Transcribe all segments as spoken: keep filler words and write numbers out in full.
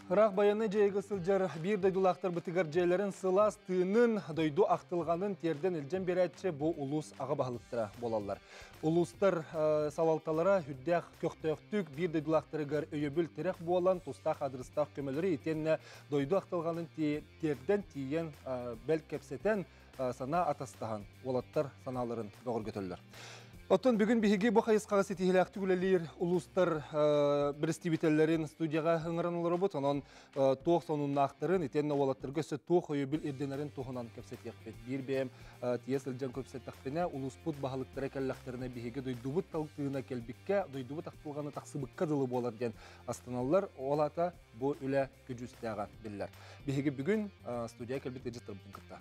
Irak bayanı jaygı sıljar bir doydulaqtar bıtıgar jayların sılaz tığının doydu aqtılğanın terden iljen beretçe bu ulus ağa bahılıqtıra bolallar. Ulustar salaltalara hüddəq köqtöqtük bir doydulaqtırıgar öyöbül terek bolan tustaq adrыстaq kömeleri itenne doydu aqtılğanın terden tiyen bel kepseten sana atastahan olattar sanaların doğru götürülür. Otun bugün bihigi bu qayısqağı setihilaqti gülelir ulustar biristibitellerin studiyaga hıngıranılır bu tonon toq sonunun aqtırın itenne olattır gösü toq oyu bil irdenlerin toğunan köpset yaqbet bir bem tiyes ilcan köpset taqpene ulusput bahalıqtıra kellaqtırına bihigi doydubut taqtığına kelbikke doydubut aqtılğanı taqsыбыкка dılı bolar den astanalılar olata bu üle gücüstəğe biller. Bihigi bugün studiya kelbet ejistr butun kıtta.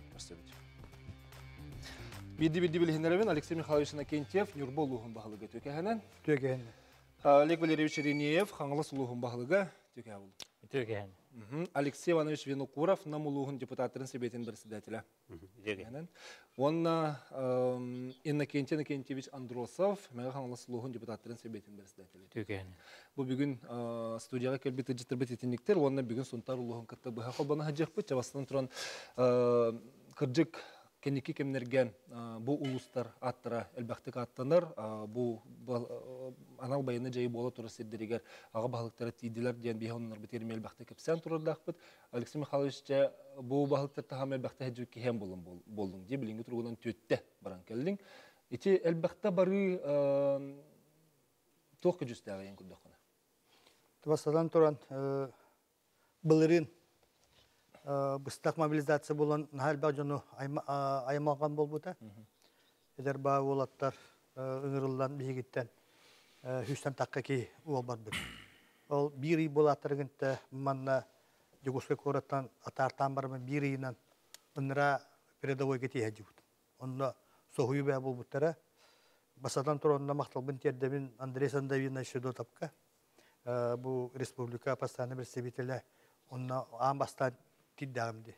Bidi bidi bilhinlerin Alexey Mikhailovich Nakentyev Nurbolluğun bağlığı tökehenen. Tökehenen. Oleg Valeriyevich Reneyev Xanğılas uluğun bağlığı tökehe buldu. Tökehenen. Alexey Ivanovich Vinokurov Namuluğun deputatların sebetin председателя. Tökehenen. Onna Innokentiy Nakentyevich Androsov Mega Xanğılas uluğun deputatların sebetin председателя. Tökehenen. Bu bugün studiyaga kelbet ejistrbet etinlikler, onna bugün suntar uluğun katta bıha qalbana hajaqbet, çabasından turan kırcık Kendiki kemlergen bu uluslar attıra elbette attanır bu anal bayanı jayı bola turası siddiriger ağa balıkları tiydiler diyen bir onlar biterim elbette kepsen turardaqbıt Alexey Mikhailovich bu balıklar taham elbette hecü ki hem bolun bolun diye bilingi turgudan tötte baran keldin iti elbette bari toq kücüstəğe yen kuddaqına. Tıbasadan turan bılırın Bıstak mobilizasiya bolan hal bajonu aymağan bolbuta. Eder ba olatlar ıngırıldan bihigitten hüsten takka ki ol bardır. Ol bir iyi bolatlargınta manna Jugoslav koratan atartan barman bir iyinan ınıra передовой geti hajibut. Onda sohuyu be bolbutara basadan turanda maqtalbın terdemin Andrey Sandavina şedo tapka. Bu Respublika Pastane представителя onda ambastan Tiddağımdı.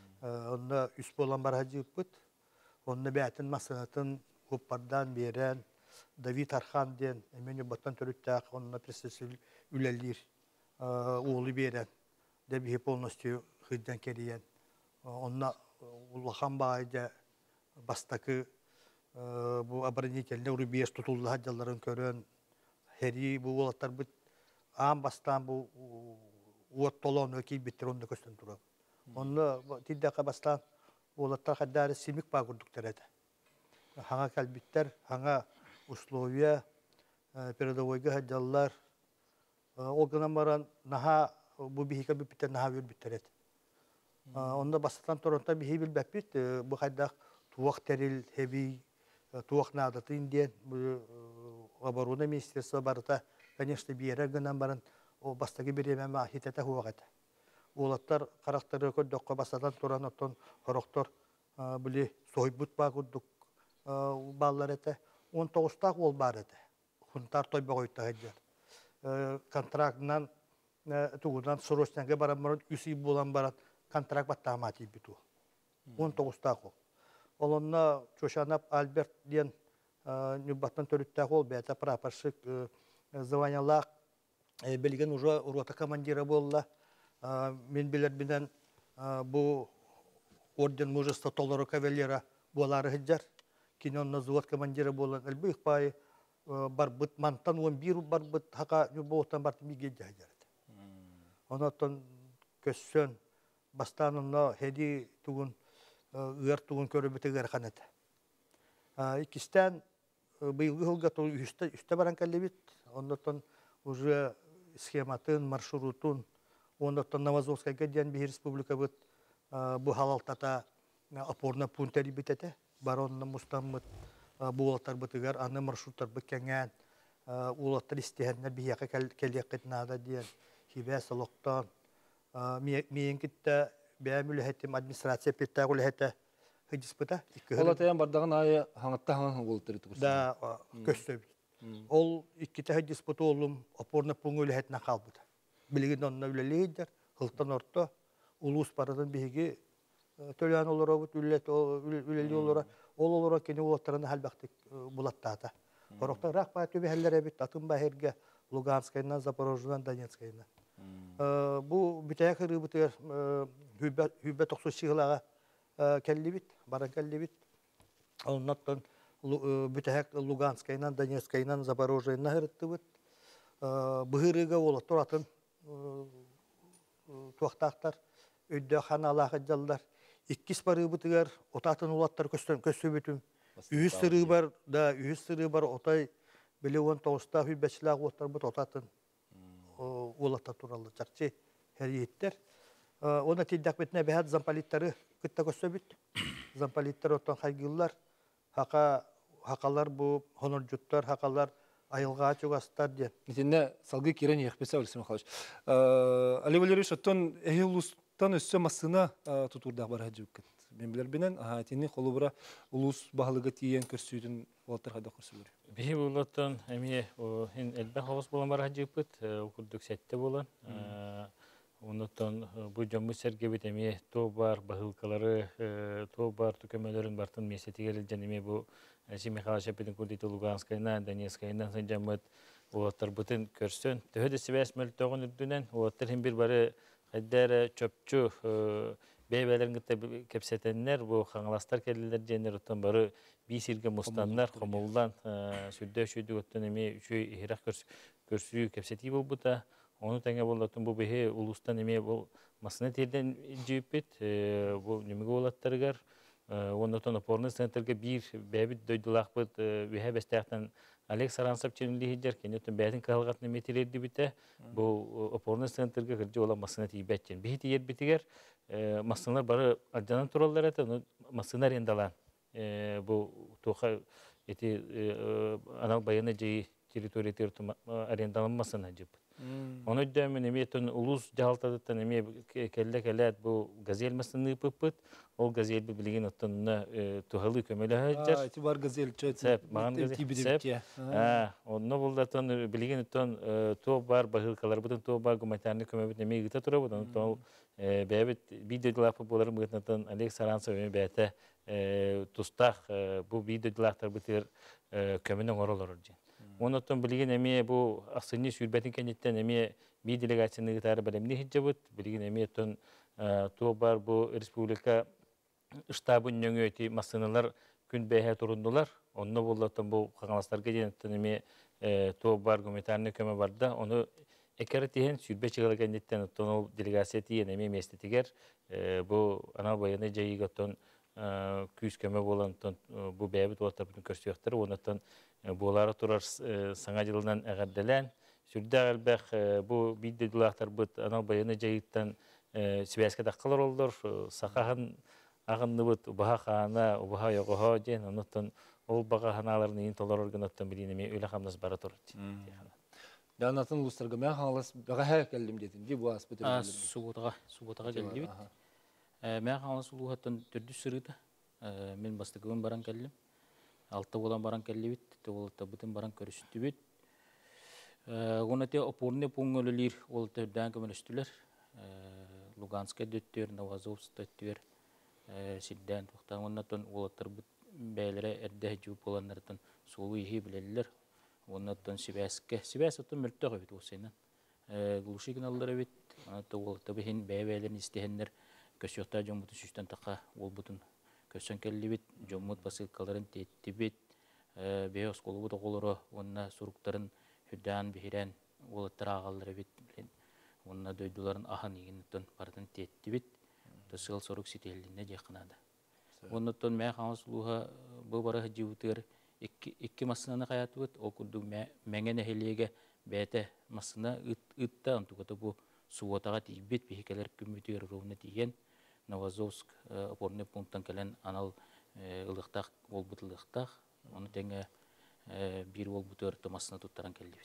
Onda üst olan barhacı yapıt. Onda beytin masanatın Hoppardan beren David Arhan diyen emeni batan törüttağ onda presesi ülelir oğlu beren de bir polностью hıddan keriyen. Onda Ullahan bağıca bastakı bu abonitelinde rubiyes tutuldu haccaların körün heri bu olatlar bu ağam bastan bu uat tolon öki bitir onda kösten durab. Onda tiddaqa bastan olatlar haddari simik bağurduklar edi. Hanga kalbitler, hanga условия, передовойга haccalar o gınan baran naha bu bihika bipiter naha bir biter edi. Onda bastan toronta bihi bil bepit bu haddaq tuaq teril hebi tuaq nadatı indiyen обороны министерства барыта, конечно, bir yere gınan baran o bastaki bir yememe ahitete huağıdı. Olatlar karakterleri köddökka basadan turan oton horoktor bili soybut bağurduk ballar ete. on toğustaq ol bar ete. Huntar toyba koyta heccar. Kontraktan tuğudan sorosnanga baran baran üsü bulan baran kontrak battamati bitu. on toğustaq ol. Olonna çoşanap Albert diyen nübbattan törüttaq ol beyata praparşık званялақ belgen уже рота командира болла. Мен билер bilen bu орден мужества Толоро кавалера болары хеджар. Кинон завод командира болан элбих пай барбыт мантан он bir барбыт хака нюботан барт миге хеджар. Онотон көссөн бастанына хеди тугун ыр тугун көрөбөтөгөр канат. Икистен быйылгы хылга то үстө үстө баран келебит. Онотон уже схематын, маршрутун Ondan Novozovskaya diyen bir respublika bu bu halaltata aporna punteri bitete baronna mustamut bu olatlar bitigar ana marşrutlar bitkengen olatlar isteyenler bir yaka keliyakit nada diyen hibe saloktan miyen kitte beğenmülhetim administrasiya pittagulhete hıcıspıta Olatayan bardağın ayı hangatta hangan olutları tukursun. Da köstö ol ikkite hıcıspıta olum aporna pungulhetna kalbıda. Bilgin onunla üleliydiler, hıltan orta, ulus paradan bihigi tölen olara, üleli olara, ol olara keni olatlarını halbaktik bulattağıda. Oroktan rak bayat öbe hellere bit, atın bahirge, Luganskayından, Zaporojya'dan, Donetskayından. Bu bütaya kırı bütüyer hübbe toksuz şığılağa kellibit, bara kellibit. Ondan bütahak Luganskaynan, Donetskaynan, Zaporojya'yna hırıttı bit. Bıhırıga ola turatın tuaqtaqtar öydü xanalar jallar. İkkis barı bütüger otatın ulattar köstön kössü bütüm. Ühüs sırı bar da ühüs sırı bar otay Bilewon tosta hübbeçlaq otar bit otatın. Ulata turalı çarçı her yetler. Ona tiddak bitne behat zampalitleri kıtta kössü bit. Zampalitler otan haygıllar. Haka hakalar bu honorjutlar hakalar ayılğa çugastar diye. Nitinde salgı kiren yekpese ölsün xalış. Ali Valerovич oton ehilustan össe masına tuturda bar hacık. Ben bilir binen ahatini kolubura ulus bahlığı tiyen körsüydün Walter hada körsüdür. Bihi bulatan emi o hin elbe havas bolan bar hacık bit okurduk sette bolan. Ondan bu camı sergebet emi to bar bahılkaları to bar tükemelerin bartın meseti gelilden emi bu Şimdi Mikhail kurditi Luganskayna, Donetskayna sancamat oğatlar bütün körsün. Töhede sivas mültoğun ürdünen oğatlar hem bir barı haddara çöpçü beyvelerin gitte kepsetenler bu hangalastar kelliler jenner utan barı bir sirge mustanlar komuldan südde şüdü ötten emi üçü ihrak körsüyü kepseti bu buta onu tenge bolatın bu behe ulustan emi bu masına terden cipit bu nümüge oğlatlarıgar Ondan opornu centerge bir bebit doydulak bit ve he bestahtan Alex Saransap çenli hiccer ki nötün beytin kalgatını metirerdi bite bu opornu centerge kırcı olan masına tibetçen. Bir yer bitiger masınlar barı acanan turallar eten masınlar endalan bu toha eti anal bayanı ceyi teritoriya tertum arendalanmasına acıp. Onu dömen emiyetin ulus jahaltadıttan emiye kelle kelle bu gazel masını pıpıt o gazel bir bilgin ottanına tuhalı kömele hacer. Aa, itibar gazel çet. Sep, mağan gazel. Sep. Ha, onu buldattan bilgin ottan to bar bahılkalar butun to bar gumatarını kömebit emiye gita tura butun to bebet video dilapı bolarım gıtnatan Alex Saransa ve bete tustaq bu video dilaptar bitir kömenen oralar orjin. Ondan bilgin emiye bu asını sürbetin kenitten emiye bir delegasyonu gitarı belemni hicabıt. Bilgin emiye ton tuğbar bu Respublika ştabın yöngöyti masınalar gün behe turundular. Onunla bollatan bu kangalaslar gecenetten emiye tuğbar gumetarını köme vardı. Onu ekeretihen sürbe çıgalı kenitten o delegasyeti yen emiye mestetiger. Bu anal bayanı jayigaton küs köme bolan bu beyabit otarpını körsüyaktır. Ondan bulara turar sana yıldan eğerdelen. Sürde elbek bu bidde dulaktar bıt anal bayanı jayittan Sibiyaska dakkalar oldur. Sakahan ağınlı bıt ubaha kaana, ubaha yoğuha jen. Ondan ol bağa hanaların in tolar organattan bilinemi öyle hamdas bara turur. Ben atın uluslarga ben halas bağa her kellim dedin. Di bu aspeti bildim. Subutağa, subutağa geldi bit. Ben halas uluhattan türdü sırıda. Men bastıgın baran kellim. Altta olan baran kelli bit. Olta bütün baran körüstü bit. Ona te oporne pungollir olta dan kömürüstüler. Lugansk'a döttür, Novazovsk döttür. Sidden toxtan ondan olatlar bit beylere erde jup olanlardan solu iyi bilirler. Ondan Sibiyaska, Sibiyaska'dan mültök bit o senin. Guluşikin alları bit. Ondan olta bihin beybeylerin isteyenler köşyokta jomutun süsten taqa ol butun köşön kelli bit. Jomut basılkaların tetti bit. Beyos kolu bu da koluru, onna surukların hüddan bihiren olatlar ağalları bit. Onna döyduların ahan iginitten pardan tetti bit. Tasıl soruk siteline yakınada. Ondan me xamas luha bu bara hajıvtır. İki iki masına hayatı bit. O kurdu mengene heliyege bete masına ıtta antukata bu suwataga tibit bihikeler kümütür rowna diyen Novazovsk oporne punktan kelen anal ılıqtaq olbut ılıqtaq. Onu tenge bir olbutör tomasına tuttaran kellibit.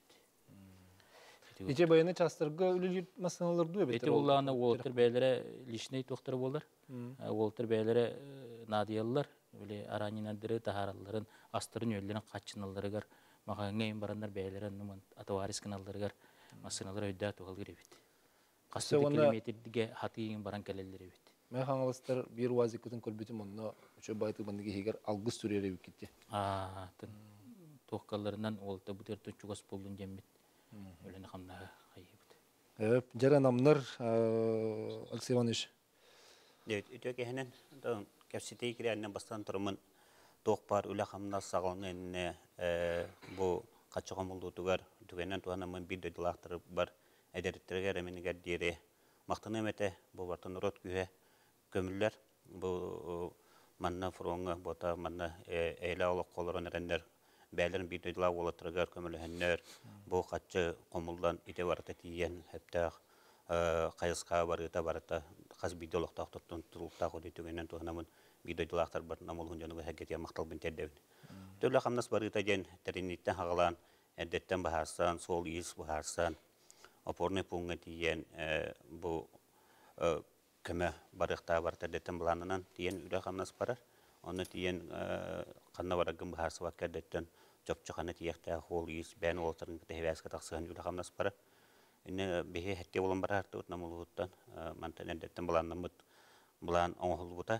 İçe bayanı çastırga ölü masanalar duyor beter. Eti Allah'ına Walter beylere lişney tohtarı bolar. Walter beylere nadiyalılar. Öyle araninadırı taharalların astırın öllerin kaçınaları gar. Mağangayın baranlar beylere numan atavaris kanalları gar. Masanalar ödda toğalır evet. Kastı kilometredige hatiyin baran kelleleri evet. Men hangalastar bir vazikatın kolbitim onna şu baytı bandigi higer algыс türere bikitti. Aa, tın tohkallarından olta bu terto çugas boldun jemmit. Öyle ne hamna hayıbıt. Evet, jere namlar Alексей Иванович. Evet, ütök ehenen don kapsite kirenden bastan turmun toqpar üle hamna sağlanene bu kaçıqam buldugar tügenen tuhanamın bir dedilaktır bar ederittirger eminiger diye maqtana mete bu bartan rot gühe kömüller bu manna fronga bota manna eyle oluq qolron erenler bəylərin bir dedila olatırgar kömülhenler bu kaçı qomuldan ite varata tiyen hepta qayısqa barıta barata qaz bidoloqtaq tutun tulqtaq ödetügenen tuhanamın bidoloqtar bar namul hunjanu hagetiya maqtal bin tedevin tölle xamnas barıta gen terinitten haqalan eddetten baharsan sol is baharsan oporne punga tiyen bu köme barıqta barta detten blanından tiyen üle xamnas barar onu tiyen qanna baragın baharsa vakka detten çöpçüqanı tiyekta hol is ben oltırın tehvəska taqsıgan üle xamnas barar inne behe hette olan barar tut namuluttan mantan eddetten blannan bulan oğul buta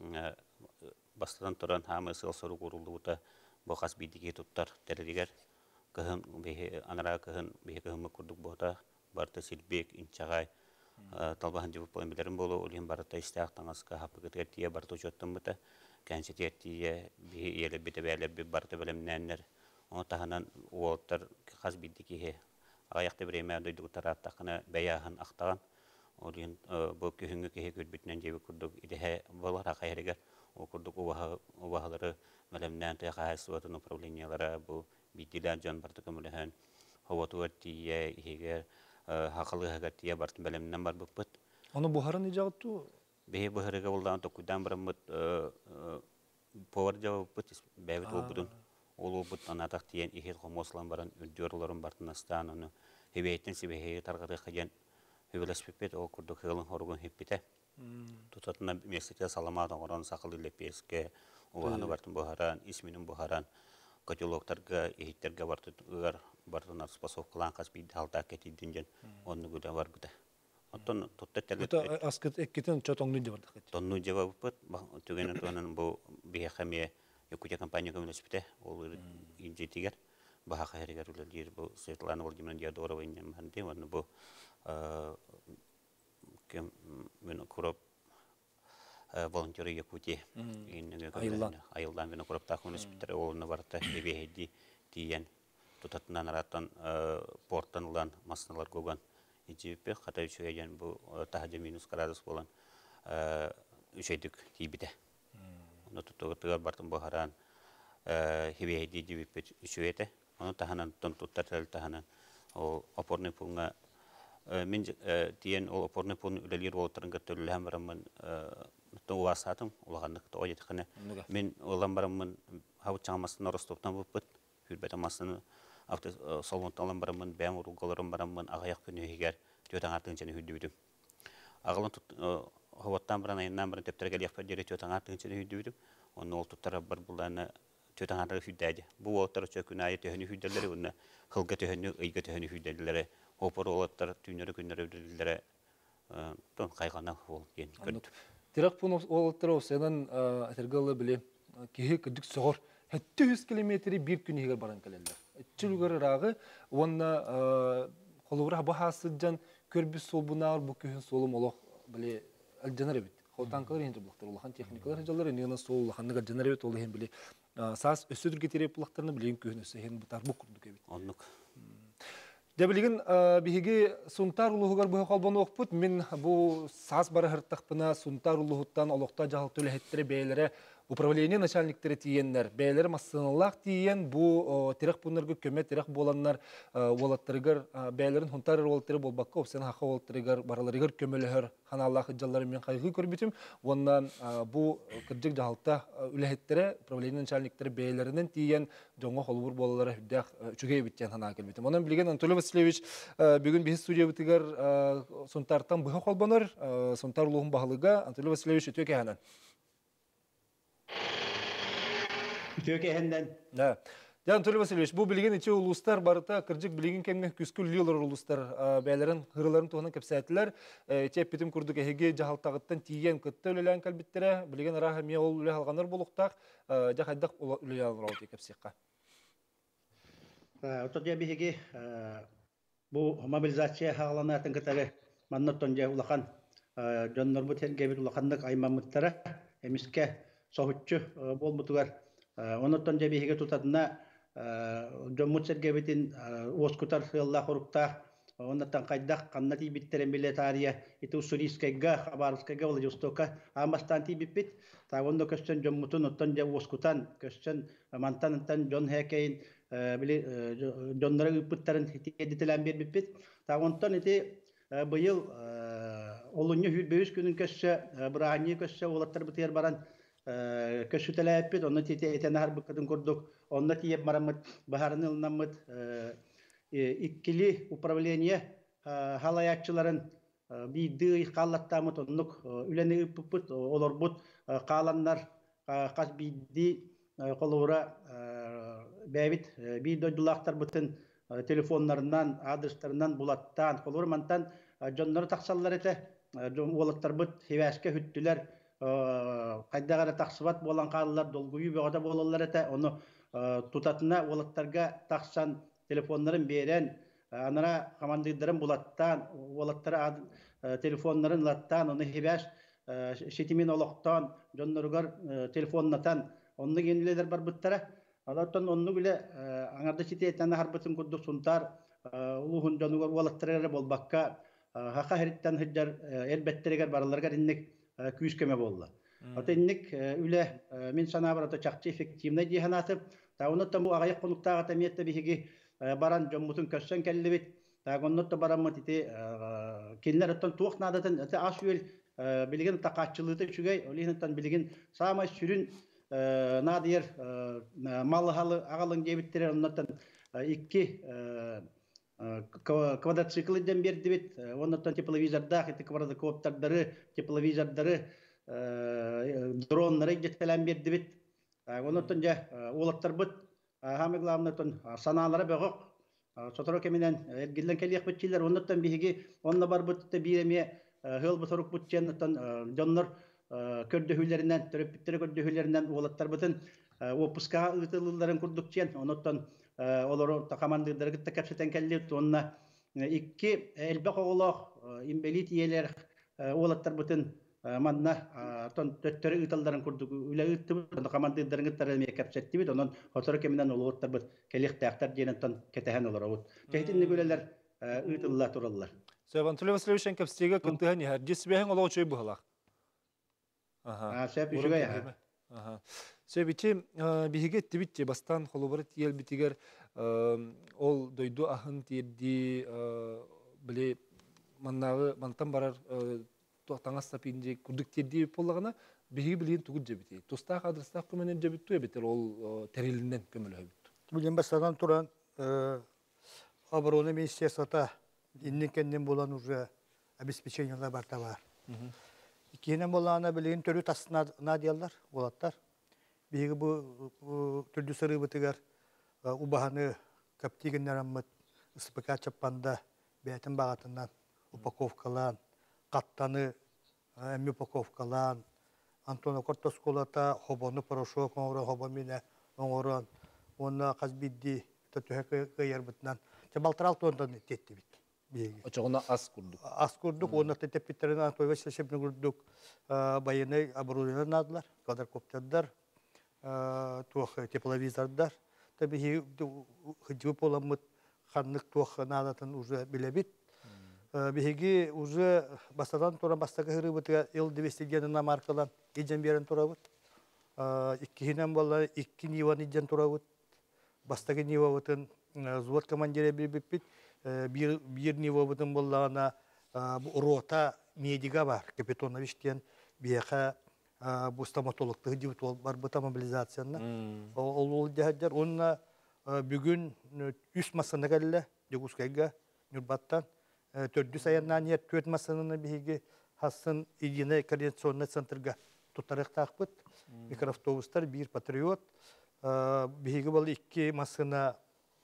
bastan turan hamı sıl soru kuruldu buta bu qas bidigi tuttar terediger kıhın behe anara kıhın behe kıhımı kurduk buta barta silbek inçagay talbahan cevap poin bilerim bolu olin barta istaqtan aska hapıgıt tiye barta çöttüm buta kençe tiye behe yele bite bele bir barta bilemnenler o tahanan uoltar qas bidigi he ayakta bireme doyduk tarattaqına beyahan aqtağan olin bu kühüngü kehe gülbütnen cebi kurduk idehe bolar aqayriger o kurduk uvahaları melemnen te qahasıvatın upravlenyalara bu bidiler can barta kömülehen havatu tiye iheger haqalı hagatiya bartın belemnen bar bukput Onu buharın icatı behe buharıga boldan tokudan baramut power javaput bebet olbudun olu but anataq tiyen ihil homoslan baran üldürlerin bartınastan onu hebeytin sibehe tarqatı qajan hüvelespepet o kurduk hılın horgun hippite tutatına meslekte salamatan oran saqılı lepeske oğanı bartın buharan isminin buharan kataloglarga ihitlerge bartıgar bartınar spasov kılan qas bir halta ketidinjen onu güde var güde Ondan tutta telet. Ota asket ekketin çatongnu jabardak. Tonnu jawabut tugenen tonan bu bihe khamiye yokuja kampanya komünistite ol injetiger baha khayrigar ulir bu Svetlana Vladimirovna Diadorova inem hande wan bu kem men kurop volunteer Yakuti in Ayıldan. Ayıldan men kurop ta komünistite olna barta ebehedi tiyen tutatnan ratan portan ulan masnalar gogan İçipe hatta şöyle bu tahca minus gradus olan üşedik tibide. Onu tutuyor bartın baharan hibeydi cipe üşüyete. Onu tahanan ton tutar tahanan o oporne punga min diyen o oporne pun ülelir oltırın götürülü hem varamın to vasatım olaganlık to oyetkhane. Min olan varamın havu çamasını Rostov'tan buput hürbetemasını After solon talan baramın ben urugalaram baramın ağayak günü higer tüyatan artığınca hüddüydüm. Ağalan tut havattan baran ayından baran teptere gel yapar jere tüyatan artığınca hüddüydüm. Onu ol tutara bar bulana tüyatan artığı hüddädi. Bu oltara çökün ayet tühünü hüddelleri onu hılga tühünü ıyga tühünü hüddelleri hopar olatlar tüynörü günleri ödüllere ton kaygana ol gen gördüm. Direkt bunu olatlar senin tergalı bile kihi kıdık soğur. Hette yüz kilometri bir gün higer baran kalender. Çılgır rağı onda koluvra bahasıcan körbüs sol bunar bu kühün solum oloq bile aljanar bit. Xotankalar hindir bulaqtar olahan texnikalar hajallar ene sol hanıga janar bit ol hem bile sas ösüdür getirip bulaqtarını bile kühün öse hen butar bu kurduk bit. Onluk. Debilgin bihigi suntar uluğugar bu qalbon oqput min bu sas bara hırtaqpına suntar uluğuttan oloqta jahal tölehettere beylere Управление начальниктері тиеннер, бәйлер массыналақ тиен bu терек bunlarga kömet terek bolanlar olattırıgar bәйлерин huntar olattırı bolbakka opsen haqa olattırıgar baralarıgar kömelühör hanallah hıcalları men kaygı körbütüm ondan bu kırcık jahalta ülehettere upravlение начальниктері бәйлерinin tiyen jonga holbur bolalara hüddaq üçüge bitten hana kelbetim. Ondan bilgen Anatoly Vasilyevich bugün bir studiya bitigar suntartan bu holbanır suntar uluğun bahalıga Anatoly Vasilyevich ötüke hanan. Türkiye'den. Да. Jan Anatoly Vasilyevich, bu bilgen içi uluslar barıta kırcık bilgen kemge küskül yıllar uluslar bəylerin hırıların toğuna kapsaytılar. Çep bitim kurduk ehege jahaltağıttan tiyen kıtta ölelen kalbittere bilgen ara hemiye ol üle halganlar boluqtaq jahaydaq üle alır oldu kapsayqa. Otodia bihege bu mobilizasiya hağlanатын kıtarı mannoton je ulakan jonnor bu tergebit ulakandık aymamıttara emiske sohutçu bolmutugar onotton je bihige tutadına jommut sergebitin oskutar hıyalla korukta ondan kaydak kannati bitterin biletariya itu suriskega habarskega ola justoka amastanti bipit ta ondo kösten jommutun otton je oskutan kösten mantan tan jon hekein bili jonlara üpüttaren editilen bir bipit ta ondan iti bu yıl olunyu hübbeüs günün kösse brahani kösse olattar bitiyer baran kössü telepit onna titi etenahar bıkkadın kurduk onna tiyep maramut baharını ılnamut ikkili upravleniye halayatçıların bir dığı kallattamut onnuk üleni üpüpüt olorbut kalanlar kas biddi kolura bebit bir doydulaktar bütün telefonlarından adreslerından bulattan kolura mantan jonları taksallar ete olattar but heveske hüttüler kaydagara taksıvat bolan kallar dolguyu bir oda bolallar ete onu tutatına olattarga taksan telefonların beren anara komandırların bulattan olatlara telefonların lattan onu heves şetimin oloktan jonlargar telefonnatan onu yenileler bar buttara alattan onu bile anarda şiti etende harbetin kuddu suntar uluhun jonugar olattarara bolbakka haka heritten hıccar elbettereger barlarga innek küskeme bolla ata innek üle min sana barata çakçı efektivne cihanatı ta onottan bu agayık konuktağa temiyette bihigi baran jommutun kössen kellebit ta onnotta barammat ite kinler ottan tuğuk nadatan ata aşüel bilgin taqatçılığı çügey olihintan bilgin sama sürün nadir mal halı agalın gebittirer onnotan iki квадроциклден берди бит оннотон тепловизорда хити квадрокоптердары тепловизордары дроннары жетелен берди бит оннотон же олаттар бут хамы главнотон саналары бөгөк сотoro кеминен эргилен келиек битчилер оннотон биги онна бар бутта биреме хыл буторук бутченнотон жоннор көрдөһүлөрүнөн төрөпүттөр көрдөһүлөрүнөн олаттар бутун опуска ытылыларын курдукчен оннотон олар командалар гитте капсетен келди онна икки элбек оголох имбелит иелер олаттар бутун манна тон төттөрү ытылдарын курдук үле ытты командаларын гиттер капсетти бит онон отор кеминен олаттар бут келих тактар денен кетеген олар вот техтинни гөлелер ытылла тураллар Sevан Tule Vasilevичен капстеге кынтыган яр жесбеһен олоо чөй бухалак. Ага. Сеп үшүгө я. Ага. Себичи биһиге тибитче бастан холобор тиел битигер ол дойду ахын тирди биле маннагы мантан барар таңа стапинде курдук тирди боллагана биһиги билен тугуд жебити. Туста адрестах көмөнөн жебитту эбитер ол терилинен көмөлөбүт. Билен бастан туран обороны министерствота иннекенден болан уже обеспечениялар барта бар. Икенен болана билен төрү тасына надиялар болаттар. Биги бу түрдү сыры бытыгар убаханы каптигеннер аммыт СПК чаппанда бәтин багатынан упаковкалан, каттаны эми упаковкалан, Антоно Кортосколата хобону порошок оңора хобомине оңорон, онна казбидди төтөһө кыйыр бытнан. Чабалтырал тондан тетти бит. Биги. Очогуна ас курдук. Ас курдук, онна тетепиттерин атойга шешепне курдук. Байыны оборудованиялар надылар, квадрокоптердар, туох тепловизордар. Таби хыжы поламыт ханнык туох надатын уже билебит. Биги уже бастадан тура бастага хырыбыты эл двести генна маркалан иджен берен турабыт. Иккинен болла икки ниван иджен турабыт. Бастага нивабытын взвод командире бибит. Бир бир нивабытын боллагана рота медига бар. Капитоновичтен бияка бу стоматологты хыжыбыт бар быта мобилизацияны. Ол ол жаһаджар онна бүгүн үч масына келле Жогускайга Нурбаттан төрдү саяннан ер төт масынын биги хасын идине координационный центрга тутарык такпыт. Микроавтобустар бир патриот биги бол икки масына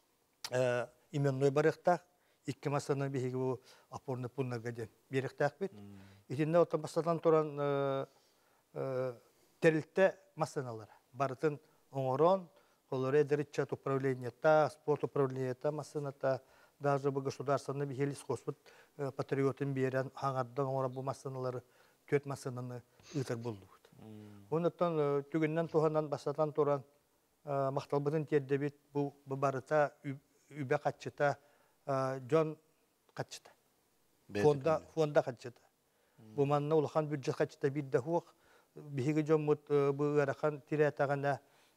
именной барыкта, икки масына биги бу опорный пунктга ден берик такпыт. Итинде отбастан туран терилте масыналар бартын оңорон олар эдеричат управлениета, спорт управлениета масыната даже bu государственный бихелис хоспут патриотын берен хаңардан ора бу масыналары төт масынаны ытыр булду. Онуттан түгүннән туханан басатан туран макталбытын тердебит бу барыта үбе катчыта жон катчыта. Фонда фонда катчыта. Бу манна улхан бюджет катчыта бидде хук биһиги жоммут бу арахан тиретагана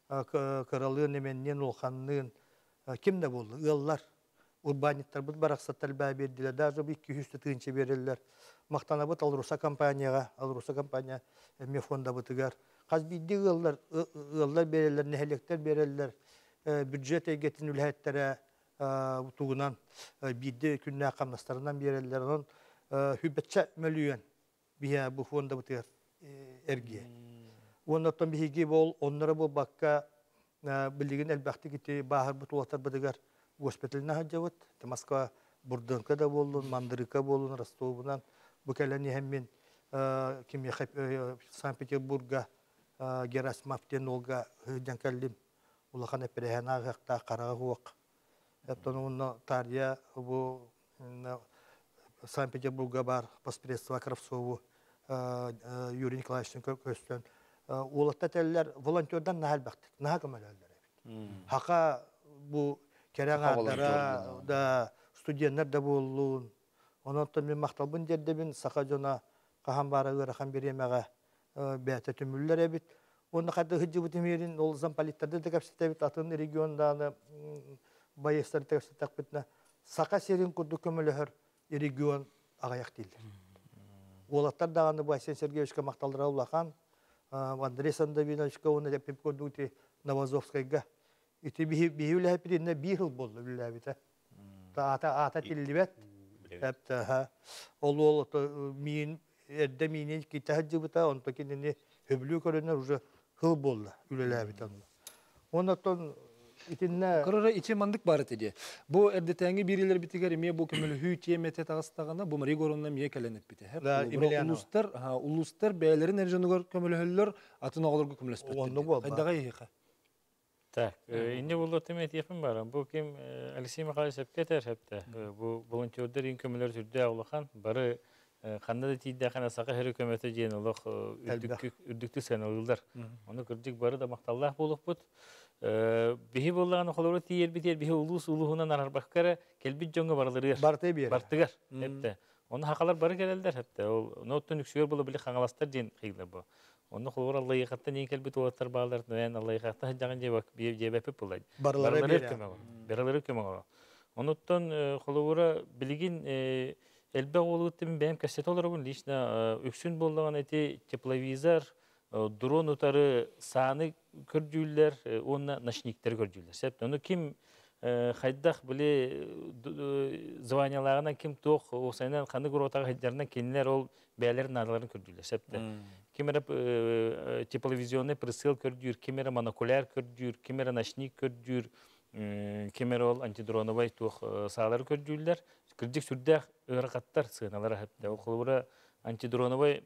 кыралы неменнен улханнын кимде болду? Ыллар урбаниттар бут бараксаттар баа бердилер. Даже бу эки жүз тыгынчы берилер. Мактанабыт Алруса компанияга, Алруса компания эме фонда бутыгар. Каз бидди ыллар ыллар берилер, нехелектер берилер. Бюджет эгетин үлһәттере тугунан бидди күннә камнастарынан берилер. Онун хүбетче миллион бия бу фонда бутыгар эрге. Оннотон биһиги бол, оннора бу бакка билигин элбәхти кити бахар бутулатар бутыгар госпиталына хаҗавыт. Москва Бурдынка да болдун, Мандырыка болдун, Ростовунан бу кәләни һәммен ким яхып Санкт-Петербурга Герасимовтен олга jankallim улахан эперехана хакта карага хуак. Эптон уны тария бу Санкт-Петербурга бар посредство Кравцову Юрий Николаевичтин көстөн. Улатта теллер волонтердан нахал бактык, наха көмөлөлдөр. Хака бу кераңадара да студенттер да болуун. Онотон мен макталбын жердебин сака жона кахан барыгы рахан беремеге бәте түмүллөр эбит. Оны кады хыжыбыт эмерин ол замполиттарды да капситебит атын регионданы байыстар текстак битне. Сака серин курду көмөлөр регион агаяк дилдер. Олаттар даганы Василий Сергеевичке макталдыра улахан Андрей Сандовиновичка оны депип көрдүти Новозовскайга. Ити биһүле хепиринне бир жыл болду билебите. Та ата ата тилибет. Хепта ол ол мин эрде минин китахжыбыта онто кинени хөблү көрөнөр уже жыл болду үлелебите. Онотон итинне Кырыра ичи мандык бар эти. Бу эрдетеңги бирилер битигер эме бу көмөлү хүйтие мете тагыстагана бу регионунда мие келенеп бите. Улустар, ха, улустар бәйләрен эрҗөнүгөр көмөлөлөр атын оглорго көмөлөспөт. Кайдага ийха. Так, инде булды темет япым бар. Бу ким Алексей Михайлович Сепкетер хепте. Бу волонтерлер ин көмөлөр түрдө агылган бары кандай да тийде кана сакы хәре көмөтө жен улык үрдүктү сенелдер. Аны көрдүк бары да макталлах болуп бут. Бихи боллаган холору тиер битер бихи улус улуһунан арбаккара келбит жоңго барлары. Барты бер. Бартыгар хепте. Оны хакалар бары келелдер хепте. Ол ноттун үксүгөр болуп биле хаңаластар ден кыйлар бу. Оны холор Алла якатта не келбит оттар баалар. Мен Алла якатта жаган жебак жебепип булай. Барлары бер. Берлери көмөгө. Онуттан холора билигин элбе олуттым бем кассет олорун лично үксүн боллаган эти тепловизор дрон утары саны көрдүлөр, онна ночниктер көрдүлөр. Сеп, оны ким хайдах биле званияларына ким тох, осайнан каны гуротага хайдарына кинлер ол бәйләрен адаларын көрдүлөр. Сеп, кимера тепловизионный прицел көрдүр, кимера монокуляр көрдүр, кимера ночник көрдүр, кимера ол антидроновый тох саалар көрдүлөр. Кырдык сүрдәк ыракаттар сыналары хәтта. Ол кулура антидроновый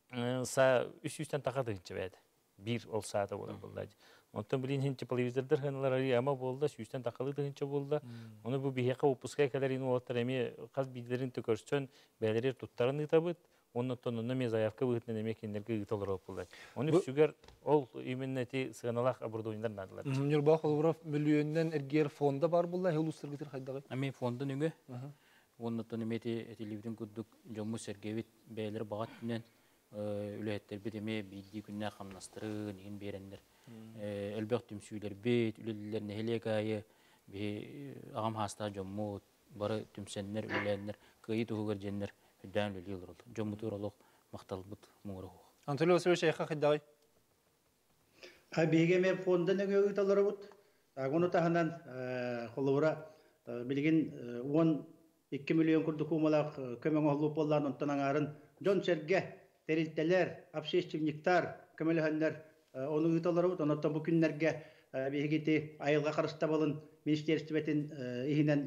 са үч жүздөн такадынча бәді. Бир ол саата болар болды. Онтан білін хинче телевизордар ханалар ама болды, үч жүздөн такадынча болды. Оны бу бихеқа опускай каларин олаттар эми каз бидерин төкөрсөн бәлерер туттарын ытабыт. Оннан онна мен заявка быгытнан эме кендерге ыталар болды. Оны үчүгөр ол именно ти сыналак оборудованиялар надылар. Нурбах Олуров миллионнан эргер фонда бар булла, хелустыр гитер хайдагы. Ами фондун үңө. Оннан эмети телевизион күдүк Жомму Сергеевич бәйлер багат менен үлеттер битеме бидди күннә хамнастыры неген береннер. Элбек түмсүйлер бит, үлеллер нехелекайы, би агам хаста Жомму бары түмсеннер үлеллер, кыйы тугыр женнер хүдән үлелер олду. Жомму туралык макталбыт муңру. Антолий Васильевич айха хайдагы. А бигеме фонда нөгө үталары бут. Агону таханан холура билген он эки миллион курдук умалак көмөң олуп боллан онтан аңарын Жон Серге терилтелер, общественниктар, көмөлөһөннөр onu ütалары бут. Онтан бу күннәргә бигети айылга карышта болын министрликтен ихинен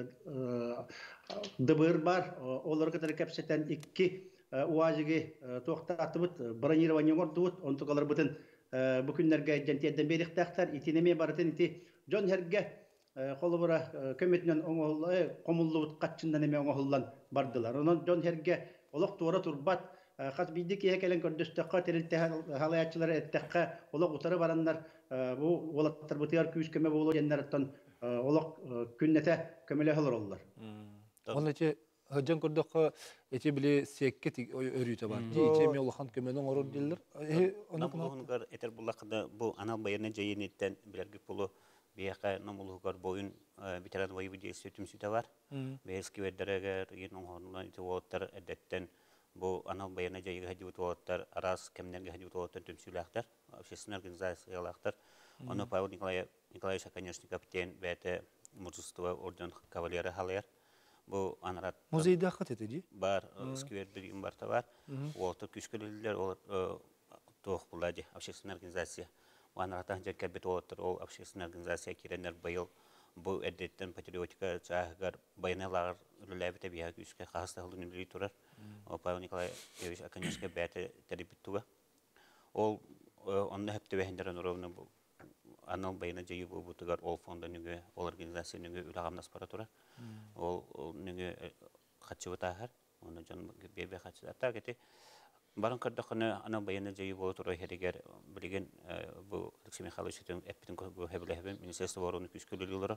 дыбыр бар. Олар кытыр капсетен икки уазыгы токтатыбыт, бронирование гордубут. Онтан алар бутын бу күннәргә жантияден бериктактар итинеме бартын ити Жон Серге қолыбыра көметінен қомыллыбыт қатчындан еме оңғылдан бардылар. Онан жон herge олық туара турбат қас бейді кие кәлін көрдістіққа терілті халаятчылары әттіққа олық ұтары барандар бұл олаттар бұтығар күйіс көме болу еннеріттен олық күннете көмелі ғылыр олар. Оны эти Хыджан көрдөккө эти биле секке өрүйтө бар. Эти эме улахан көмөнүн орор дилер. Намулугар этер булакда бу анал байына жайынеттен билерге болу бияка намулугар боюн битеран вайбы дейсө түмсүтө бар. Бески веддерегер ген оңорунан ите оттар эдеттен бу анал байына жайыга хадибут оттар арас кемнерге хадибут оттар түмсүлактар, общественный организациялактар. Оны Павел Николаевич, конечно, капитан бете мужество орден кавалера халер. Бу анарат музейде хат этеди бар сквердер им барта бар. Олар күскөлөлөр олар тоқ булади общественная организация. Анараттан жакка бет олар ол общественная организация киренер быйыл бу эдеттен патриотика чагар байналар үлелебите бия күскө хасталыгын биле турар. Павел Николаевич конечно бете тербитуга. Ол онда хепте бехендерен ровно бу анал байына жайы бутугар ол фонда нүгө ол организация нүгө улагамнас бара тура. Ол нүгө качыбы тахар, оны жон бебе качы ата кети. Барын кырдыкны анал байына жайы болу тура херегер билген бу Алексей Михайлович эппитин бу хеблехбе министерство обороны күскөлөлөр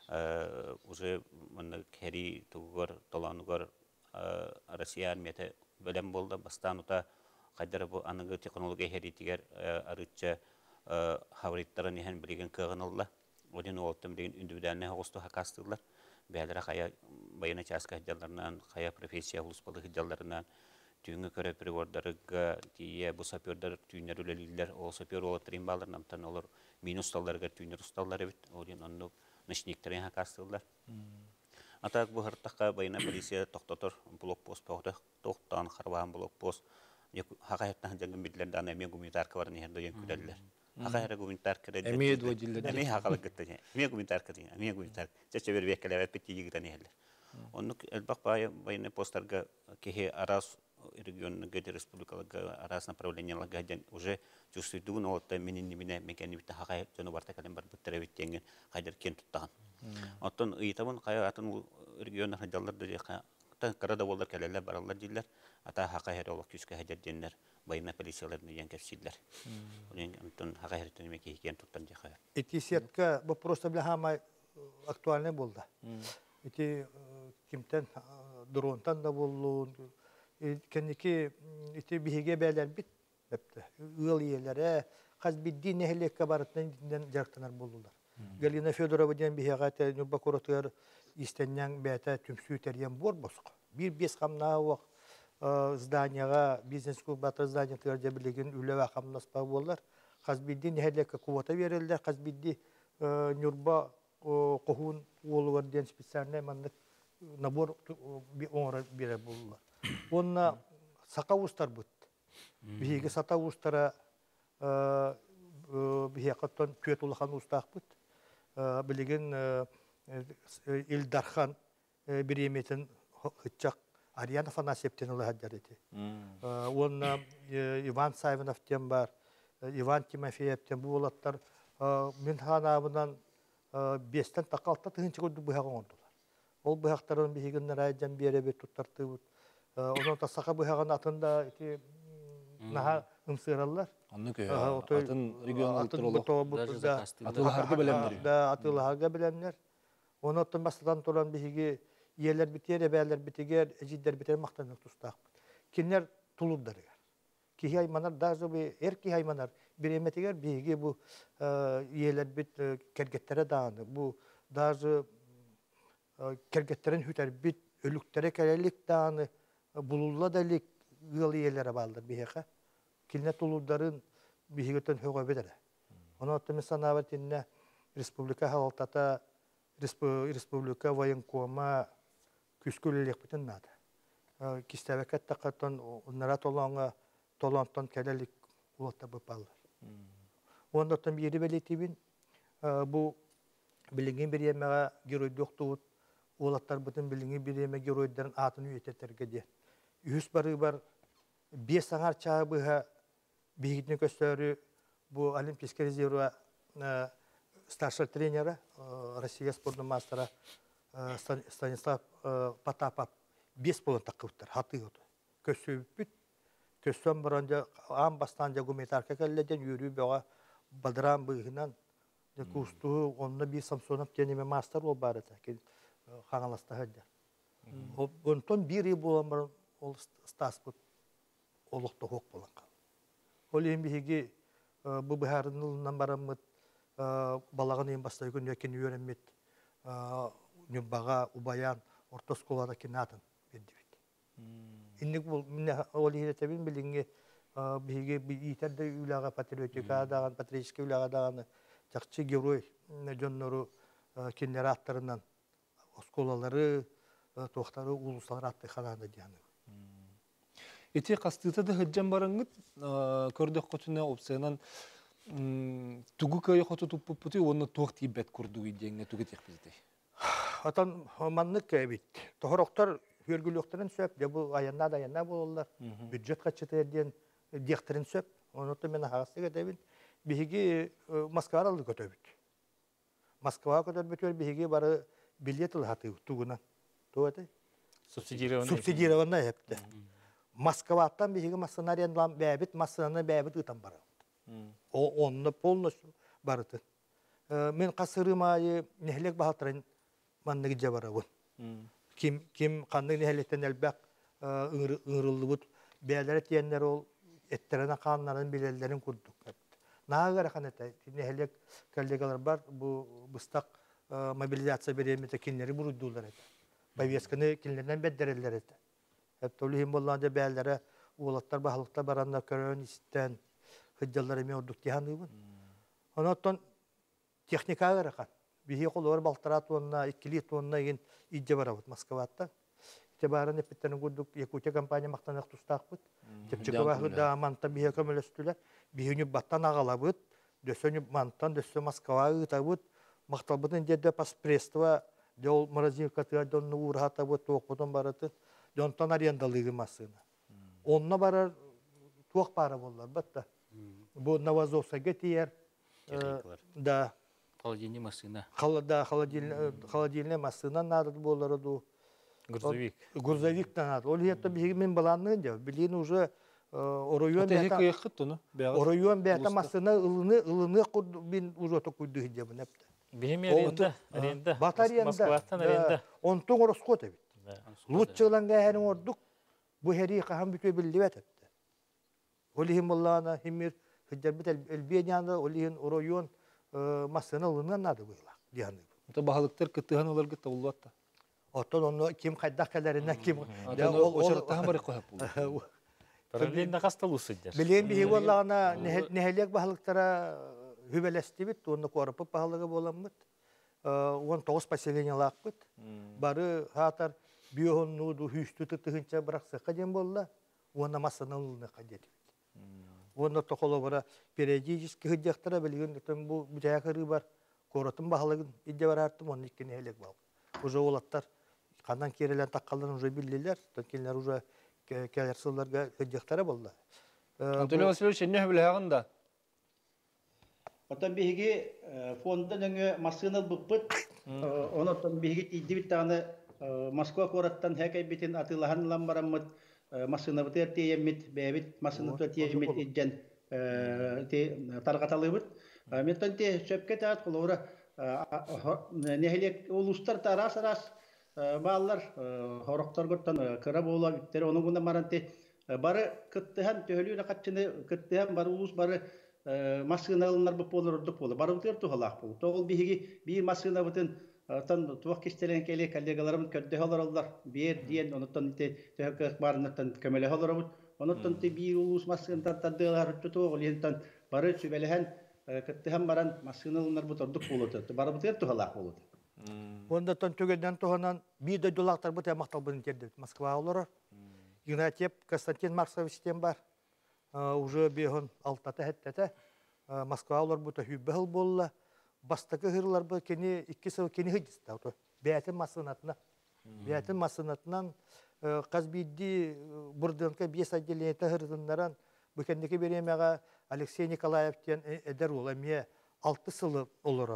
уже мына кери тугар таланугар Россия армияты белем болду бастанута кайдыр бу аныгы технология херитигер арыча хавриттарын нехен билген кыгынылла. Один олттым билген индивидуальный хосту хакастылар. Бәләре кая байына часка хәҗәлләреннән, кая профессия хулспалы хәҗәлләреннән түйүнгә көрә пригордырга тие бу сапердар түйүннәр үлелиләр, ол сапер ол тримбалар намтан олар минус талларга түйүннәр усталлар бит. Один анны нишниктәрен хакастылар. Атак бу хартакка байына полиция токтотор блокпост похта токтан харван блокпост. Хакаяттан жангын битләрдән эме гуманитарка бар нехәр дигән күләлләр. Ахайра гуманитар кредит. Эме дводиллер. Эме хакалык гытты. Эме гуманитар кредит. Эме гуманитар. Чече бер векеле пети йигдән яһәлләр. Онны элбак бай байны посттарга кеһе арас регион гәдә республикаларга арас направленияларга дән уже чувствуйдугун отта менин нимене мекәни бит хакай җаны барта калем бар биттәре биттәнгән хәдер кен туттаган. Оттан ыйтабын кая атын регион хәдәлләр дә та карада болар кәләләр бараллар дилләр. Ата хакай һәр олак күскә хәдер диннәр. Байына полицияларны янкәпсилләр. Олен антон хакай төнеме киген туттан җаһа. Эти сетка бу просто бля хама актуальный булды. Эти кимтен дронтан да булду. Кенеки эти биһиге бәләр бит бепте. Ул иеләре хаз бидди нехлеккә барытын жактанар булдылар. Галина Федорова дигән биһига тәне прокуратура истәннән бәтә түмсү тәрьян бор боско. Бир бес хамна вак зданияга бизнес клубата здания тәрҗә билеген үләвә хамнаспа булдылар. Хаз бидди нехлеккә куота берилде. Хаз бидди нюрба кохун улугар дигән специальный манны набор би оңра бире булдылар. Онна сака устар бут. Биһиге сата устара биһиакаттан көт улахан устак бут. Билеген Илдархан биреметін хытчак Ариана Фанасептен улы хаджар еті. Онна Иван Савиновтен бар, Иван Тимофеевтен бұл олаттар мен ханабынан бестен тақалта тығынчы көрді бұяғын ордылар. Ол бұяқтарын бігігіннер айджан бере бет тұттарты бұд. Onun da saka bu hegan atında iti naha ımsırallar. Anlık ya. Atın regional atın da atılı harga bilenler. Da atılı harga bilenler. Onu atın basadan tolan bihigi yerler bitiyor, ebeler bitiyor, ejidler bitiyor, maktanlık tutsak. Kinler tulurlar. Ki haymanlar daha zor bir erki haymanlar bir emetiger bihigi bu yerler bit kergetlere dağındı. Bu daha zor kergetlerin hüter bit ölüklere kelelik dağını bulurla delik yıl yerlere bağlıdır bihika. Kinler tulurların bihigeten höge bedere. Onu atın sanavatinde Respublika haltata Respublika vayankoma küskülülük bütün nadı. Kisteveket takatan onlara tolanga tolantan kelelik ulatta bıpallar. Ondan sonra bir yeri belirtibin bu bilingin bir yemeğe giroy doktuğut ulatlar bütün bilingin bir yemeğe giroyların atını üyeteterge diye. Yüz barı var bir sangar çağı bıha bihidini gösteri bu Olimpiysk rezerva старший тренера э, Россия спортный мастера э, Стан- Станислав э, Потапов бес болон таққыптар, хаты өті. Көсөйіппіт, көсөм бұранда ам бастан жагуметарка кәлледен үйрі бөға бадыран бұйғынан кустуу онна bir Самсонов тенеме мастер ол бар еді, қаңаласта хөддер. Онтон bir үй болан бар, ол стас бұд, олықты хоқ болан қал. Ол ең бігеге бұл бұхарын ұлынан барамыд, балағын ең бастай күн өкен үйренмет, нүмбаға, убаян, орта сколада кенатын берді бет. Иннік бұл, ол ең етебін білінге бігеге бүйтерді үйлаға патриотика даған, патриотический үйлаға дағаны, жақсы герой жоннору кенлері аттарынан осколалары, тоқтары, улуслары атты қанады дияны. Эти қастыты да хыджан барыңғыт, көрдік қотына опсайынан тугу көй қоты тұппыппыты, оны тоқ тейбет көрдігі дейінге туғы тек біздей. Атан манны көйбет. Тоғырықтар хөргіліқтірін сөп, де бұл аянна да аянна болылар. Бюджет қачыты ерден дектірін сөп. Онытты мен ағасы көтөбін. Бігеге Москва алды көтөбіт. Москва көтөбіт өр бігеге бары билет ұлғаты туғынан. Туғаты? Субсидированна епті. Москваттан бігеге Москваны арендалан бәбіт, Москваны бәбіт ұтан бары. Онны полностью барыты. Мен қасырым айы нехлек бағалтырын манны гиджа бары бұн. Ким қанның нехлектен әлбәк ұңырылы бұд. Бәлері тиенлер ол etterine kanların bilellerin kurduk. Nağara kanete nehlik kollegalar var bu bıstak mobilizasyon biriminde kinleri buruddular edi. Bayveskini kinlerden bedderler edi. Hep tolihim bollanca bellere uğulatlar bahalıkta baranlar körön isten hıccaları mi orduk diyanı bu. Ondan teknika arakan. Bir kolor baltara tonuna ikili tonuna in idce var avut Moskva'da. İtibarın hepitlerini kurduk. Yakutya kampanya maktanak tutsak bud. Tepçikava da manta bir kömülestüler. Bir günü battan ağala bud. Dösönü mantan dösö Moskva'ya ıta bud. Maktabıdın dede pas prestva. Dol marazivkatı donnu uğrahata bud. Toğuk budun baratı. Dontan ariyandalığı masına. Onunla barar toğuk para bollar. Batta. Bu Navazovsa getiyer. Da. Холодильник машина. Да, холодильная машина надо было. Грузовик. Грузовик надо. Ол это бегмен баланны да. Билин уже оройон бета. Оройон бета машина ылыны ылыны бин уже то куйду деп непте. Бем аренда, аренда. Москвадан аренда. Он то гороско деп. Луччыланга хәрин ордук. Бу хәри кахам бүтө билди бетепте. Олихим Аллана химир хәҗәбет элбиянда олихин оройон машина ылыны надо было. Дияны. Это багалыктар кытыган олар гытта булатта. Оттон onu kim kaydaklarına kim ya o oşarıktan bari koyup buldu. Paralelinde kastolusudur. Bilen bir vallana nehelek bahalıklara hübelesti bit, onu korup bahalığı bolamıt. On toz paseleniyalar bit. Barı hatar biyonu du hüstü tıtınca bıraksa kadem bolla, ona masanalını kadet. Onu tokolo bara периодически hıcaklara bilgin bu mücahakırı var. Korutun bahalığın idde var artım onun iki nehelek bal. Уже olatlar kandan kerilen takkaldan уже bildiler. Kendiler уже keler sıllarga hıcaklara bollar. Antonio Vasilyevich ne bilhağında? Otan bihigi fonda döngü masınal bıppıt. Ondan bihigi tiddi bir tane Moskva korattan hekay bitin atılahan lambaramıt masına bıtır tiyemit bebit masına bıtır tiyemit idjen tarqatalı bıt. Metan te söpke taat kolora nehelek uluslar taras aras bağlar horoktar gottan kıra boğula bitleri onun gunda marante barı kıttıhan töhülüğüne kaçını kıttıhan barı ulus barı masınalılar bu polar ordu polar barı bıtır tuhalak bol toğul bihigi bir masına bıtın tan tuğuk kistelen kele kollegalarım ködde halarlar bir diyen onuttan te töhük barınattan kömele halarım onuttan te bir ulus masına taddılar tutuğul yentan barı sübelehen kıttıhan baran masınalılar bu torduk bulutu barı bıtır tuhalak bulutu. Onda ton tөгеден тоһанан bir de dolaktar bu temaqtal bunu terdi Moskva olur. Ignatiev Konstantin Marksovичтен бар. Уже бегон алтата хеттете. Moskva olur bu hübbel bolla. Bastaki hırlar bu keni iki sıl keni hıcısta. Beytin masınatına. Beytin masınatından qaz biddi burdanka beş отделениете hırdanlaran bu kendiki beremeğe Alexey Nikolaev'ten eder olamaya altı sılı olur.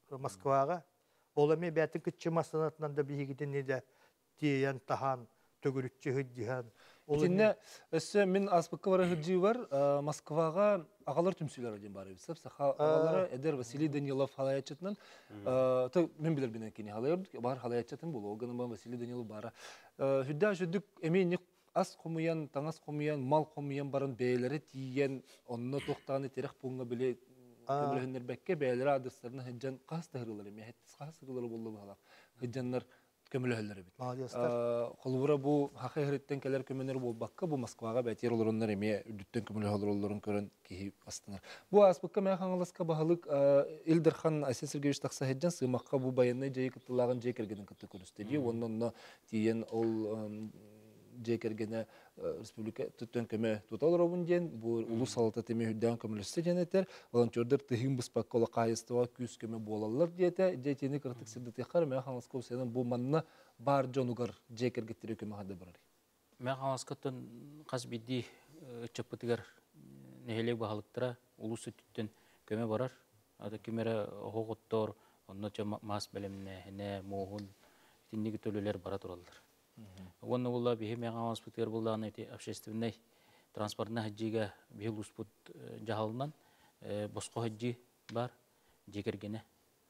Москваға. Ол эми бәтін күтчі масынатынан да бейгіден неде тиен тахан, төгірітчі хүддіған. Итинне өссө мен аспыкка бара хыджи бар, Москвага агалар түмсүлөр ден бар бисеп. Саха агалары Эдер Василий Данилов халаячытынан, то мен билер бинен кини халаярдык, бар халаячытын бул, оганы бар Василий Данилов бара. Хүддә жүдүк эми ас комуян, таңас комуян, мал комуян барын бәйләре тиен, онны тоқтаны терек пунга биле көмөлһөннөр бәкке бәйләре адыстарына хыджан кас тагырылар эми, хәтс кас тагырылар булды бу халак. Хыджаннар көмөлөһөллөр бит. Холбура бу хакыйреттен келер көмөнөр болбакка бу Москвага бәтер олоруннар эме үдүттен көмөлөһөллөр олорун көрөн ки астынар. Бу аспыкка мен хаңаласка баһалык Илдерхан Асен Сергеевич такса хеджан сымакка бу баянны жай кытылагын жай кергенин кытты көрүстү. Оннон тиен ол жекергене республика төттөн көмө туталар обунден бу улус салата теме хүддән көмөлөсө жанетер волонтерлер тыгын быспак кола кайыстыва күз көмө болалар диете жетени кыртык сиддет якар мен хаңасков сенен бу манна бар жонугар жекергеттире көмө хада барар. Мен хаңаскаттан кас бидди чапытыгар нехелек баһалыктыра улус төттөн көмө барар. Ада кемере хоготтор, онно мас белемне, не моһун тинниги төлөлөр бара туралар. Онны булла бихи мега аспектер булланы эти общественный транспортный хаҗига бихил успут жаһалнан боско хаҗи бар жекергене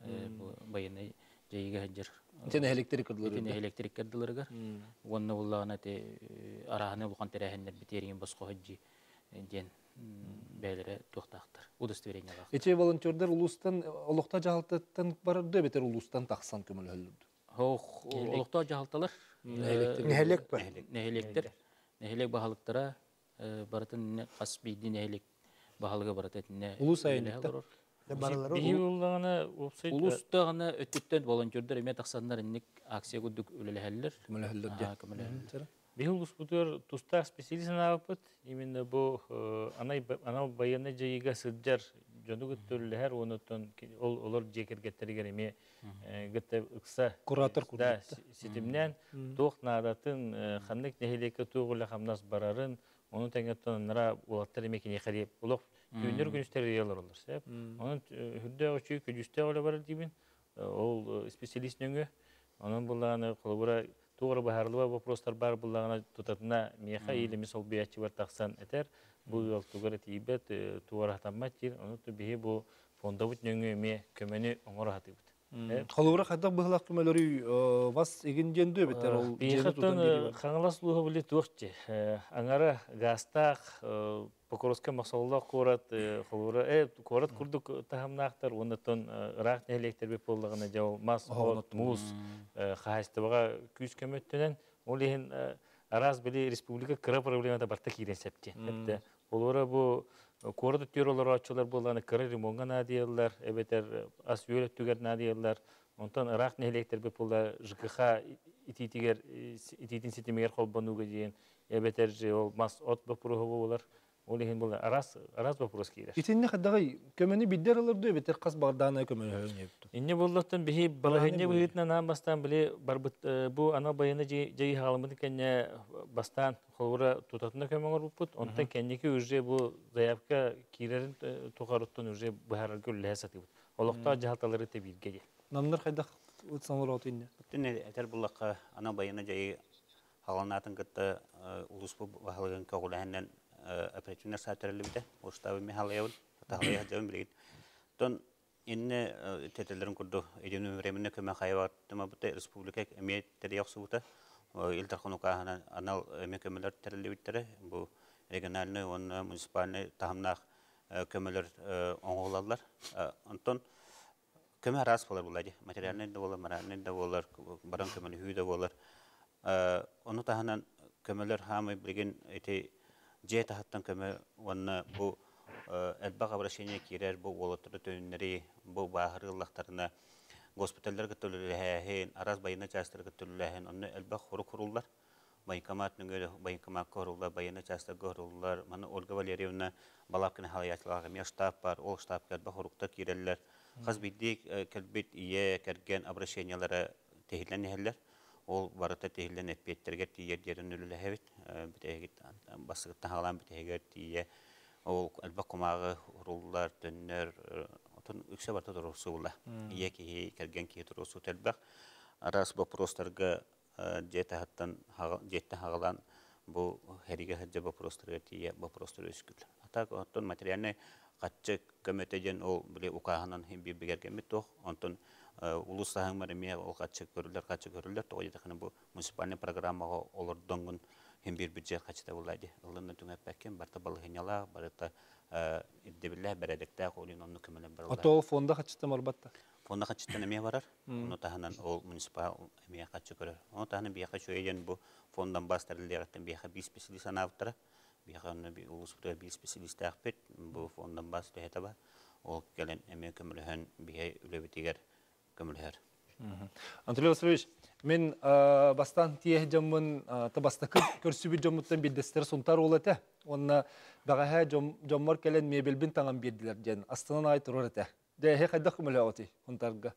баяны жайга хаҗыр. Тене электрик кырдылар. Тене электрик кырдыларга. Онны булланы эти араханы булган терәһеннәр битерген боско хаҗи ден бәйләре тохтактыр. Удостоверение бар. Эти волонтерлер улустан олукта жаһалтыттан барды бетер улустан таксан көмөлөһөлдү. Хох, олукта жаһалталар. Нехелек бар. Нехелектер. Нехелек баһалыктара баратын кас бидин нехелек баһалыга баратын. Улус айында. Биюлланы опсайт. Улуста гына өттөттөн волонтерлер эме таксаннар инник акция гудук үлеләһәлләр. Көмөлөһөллөр. Бихил успутер туста специалистна апыт именно бу анай анау баяны жайга сыджар жонугут төлләһәр онотон ол олар жекергеттергер эме гытта ыкса куратор да ситимнән тох надатын ханнык нехелеке тугула хамнас барарын оны тәңгәттән нара улаттар эме кини хәрип улак күннәр күнүстәр ялар олар сәп оны хүддә очы күҗүстә ола бар дибин ол специалист нөңгө анын булланы колбура тугры баһарлыва вопростар бар буллагына тутатына меха или мисал биячы бар таксан этер бу юл тугры тибет тугры тамматир оны бихи бу фондовут нөңгө ме көмөнү оңора хатыбыт. Холбура хатак быһлак көмөлөрү вас игинденде бетер ол бихаттан хаңалас луга биле туакчы аңара гастак Покровская масалла корат холбура э корат курдук тахамнактар онтон рак нелектер бе боллагына жау мас муз хастыбага күз көмөттөнөн ол ен араз били республика кыра проблемада барта кирен септи. Хәтта олора бу корат төрөлөр ачылар болганы кыра ремонтга надиялар, эбетер ас өйлөттүгөр надиялар. Онтон рак нелектер бе болла ЖКХ ититигер ититин ситемегер колбонуга дейин эбетер ол мас от бапуру болар. Ол ehen бұл арас арас вопрос кейдер. Итинне хадагай көмөне биддер алырды бетер кас барданы көмөлөһөн епти. Инне боллаттан бихи балахынне быгытна намастан биле барбыт бу ана баяны жай халымын кенне бастан холура тутатына көмөңөр бупут. Онтан кеннеки уже бу заявка кирерин тугаруттан уже бахар гөлле сатыбыт. Олукта жалталары тебилге. Намнар хайдак утсаңлар отинне. Тине этер буллакка ана баяны жай халанатын кытта улус бу бахалган кагулаһаннан оперативный сатерли бите, уставы Михаил, тахлая жабын билет. Тон инне тетелерин курду эдемне временне көмө хайват тема бите республика эме терияк субута. Илтерхонука анал эме көмөлөр терли биттере. Бу региональный, он муниципальный тахамнак көмөлөр оңголалар. Антон көмө рас болар булады. Материальный да болар, моральный да болар, баран көмөлө хүйдө болар. Оны таханан көмөлөр хамы билген эти Жета хаттан көмө онна бу элбак обращение кирер бу олоттуру төннери бу баһырыллактарына госпитальдер көтөлүлөһөн араз байына частыр көтөлүлөһөн онны элбак хору куруллар байкамат нүгө байкамат куруллар байына частыр куруллар мана Ольга Валерьевна балакны халаятларга ме штаб бар ол штаб элбак хорукта киреллер хаз бидик келбит ие керген обращениялары tehillenehler Ол барыта tehillen etpetterger tiyer yerin ülülehebit bitehigit basıgıttan halan bitehigер тие ол әлбақ құмағы ұрулар, түннер, онтон үксе барта турусу була. Ие ки керген ки турусу телбек. Арас вопростарга жете хаттан жетте хагалан бу хериге хаджа вопростарга тие вопростар өскүл. Атак онтон материальный катчы көмөтөжен ол биле укаханан бир бигерге митох онтон улус саһаңмар эме ол катчы көрүлөр катчы көрүлөр тоойдаканы бу муниципальный программага олордонгун hem bir bütçe kaçta bulaydı. Allah'ın tüme pekken barta balıhınyala barta iddibillah beredekte kolun onu kümelen barlar. Ото fonda kaçta marbatta. Fonda kaçta neye varar? Onu tahanan o municipal emiye kaçı görür. Onu tahanan bir yaka şöyle bu fondan bastırıldığı yerden bir yaka bir spesialist anavtara. Bir yaka onu bir uluslararası bir spesialist akpet. Bu fondan bastı hetaba. O gelen emiye kümelen bir ülebitiger kümelen. Anatoly Vasilyevich, men bastan tiyeh jammun tabastakı körsübü jammuttan bildestер suntar olata. Onna bagaha jammar kelen mebelbin tangam birdiler jen. Astanan ay turur ete. De he kadda kumula oti huntarga.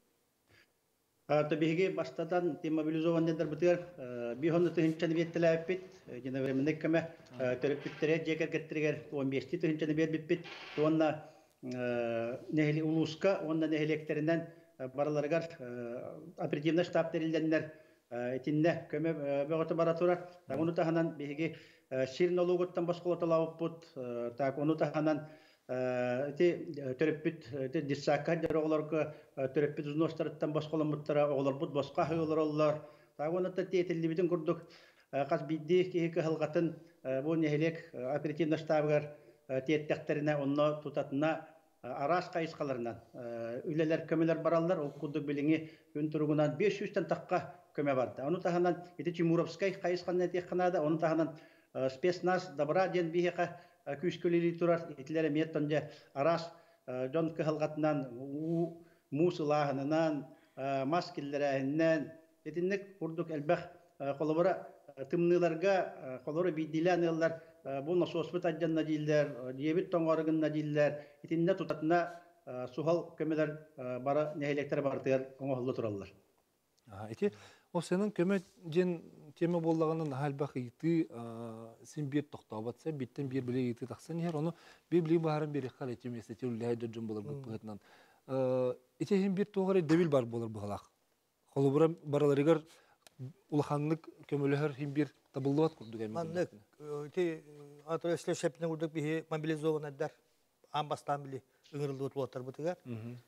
Tabii bastadan demobilizovan nedir bitiyor. Bir honu tühünçeni bittiler bit. Yine vermenek keme törepüttere jeker getiriger on beşti tühünçeni bir bit bit. Onna nehli uluska, onna nehlekterinden baralargar operativna штаб терилденнер итинне көмө бөгөтө бара турар. Так уну таханан биги ширнологоттан башколоталап бут. Так уну таханан ити төрөпүт ити диссакка дөрөглөргө төрөпүт узностарыттан башколамыттара оглор бут башка хыйлар. Так уну та тетилибитин курдук. Кас бидди киһи кылгатын бу нехелек оперативна штабгар теттектерине онно тутатына Aras kayıskalarından üleler kömeler barallar o kudu bilingi gün turugundan beş yüzden takka köme vardı. Onu tahanan iti Çimurovskay kayıskanına tekhanada onu tahanan spesnas dabra den biheka küsküleli turar itlere miyettonca Aras John kıhalgatından musulahından maskillerinden etinlik kurduk elbek kolabora tımnılarga kolabora bidilanırlar bu nasosbet ajjanna diller, diyebit toңорыгынна diller, itinne tutatına suhal kömeler bara nehelekler bartır, oңohullu turallar. Ити, o senin köme jen tema bollagının halbaq iti sen bir toxtabatsa bitten bir bile iti taqsan her onu bir bile baharın bir xal etmesi tüllühe döjüm bolar bu pıgıtnan. Iti hem bir toğare devil bar bolar bu halaq. Kolubura baralarıgar ulxanlık kömölüher hem bir tabulluat kurduk emin. Manlık, iti Anatoly şepine kurduk bir mobilizovan eder. Ambastan bile ıngırıldı otulatlar bu tıgar.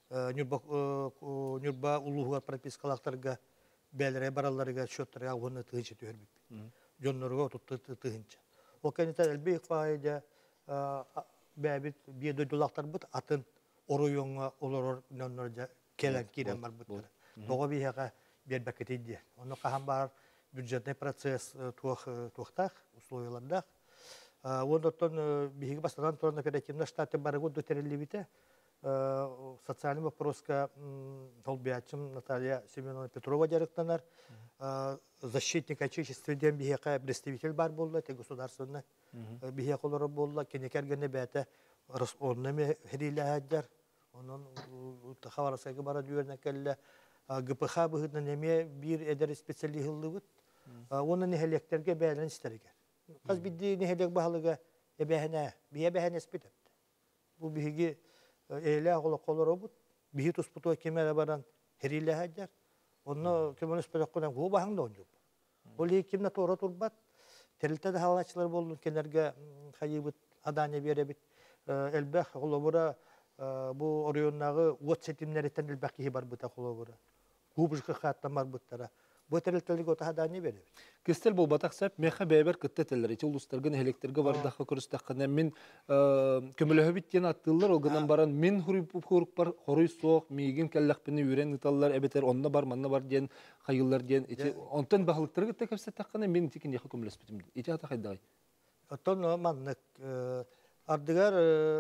Nürba uluğuğa propiskalaklarga belere barallarga şötlerge onu tığınca tühürmük. Jonlarga oturttu tığınca. O kendiler elbek fayda bebit bir dödülaklar but atın oruyonga olur nonlarca kelen kiren var butlar. Doğa bir haka bir baketi diye. Onu kahan bar бюджетный процесс тух тухтах условияларда. Ондан биги бастан торон оперативный штаты барыгы дотерелибите. Социальный вопроска толбиячым Наталья Семеновна Петрова жарыктанар. Защитник отечественного бига представитель бар болду, те государственный бига колору болду. Кенекергене бете оннеме хирилаһаджар. Онун хабарсайгы бара дүйөрнекелле G P H bıhıdın eme bir eder spesiyeli hıllıbıt. Onun neheleklerge beğenen isterger. Kaz biddi nehelek bahalıga ebehene, bir ebehene spet etti. Bu bihigi eyle ağıla kolor obut. Bihi tusputu kemere baran heriyle hacer. Onu kemen spet okunan bu bahanda oncup. Oli kimne tora turbat. Terilte de halaçlar boldun kenerge hayıbıt adane bir ebit. Elbek olabura bu oriyonnağı uat setimleritten elbek hibar buta olabura. Kubuşka khattan marbutlara. Bu teriltelik ota hadani verir. Kestel bol batak sap meha beber kıtta teller. İçi uluslargın helekterge var daha körüstakına min kömülühü bittiyen attılar. Olgınan baran min hurip huruk bar horuy soğuk migin kellekpini yüren ıtallar ebeter onna bar manna var diyen hayıllar diyen. İçi ondan bahalıkları kıtta kapsattakına min tikin yakı kömülüs bitim. İçi hata hayday. Oton manlık ardıgar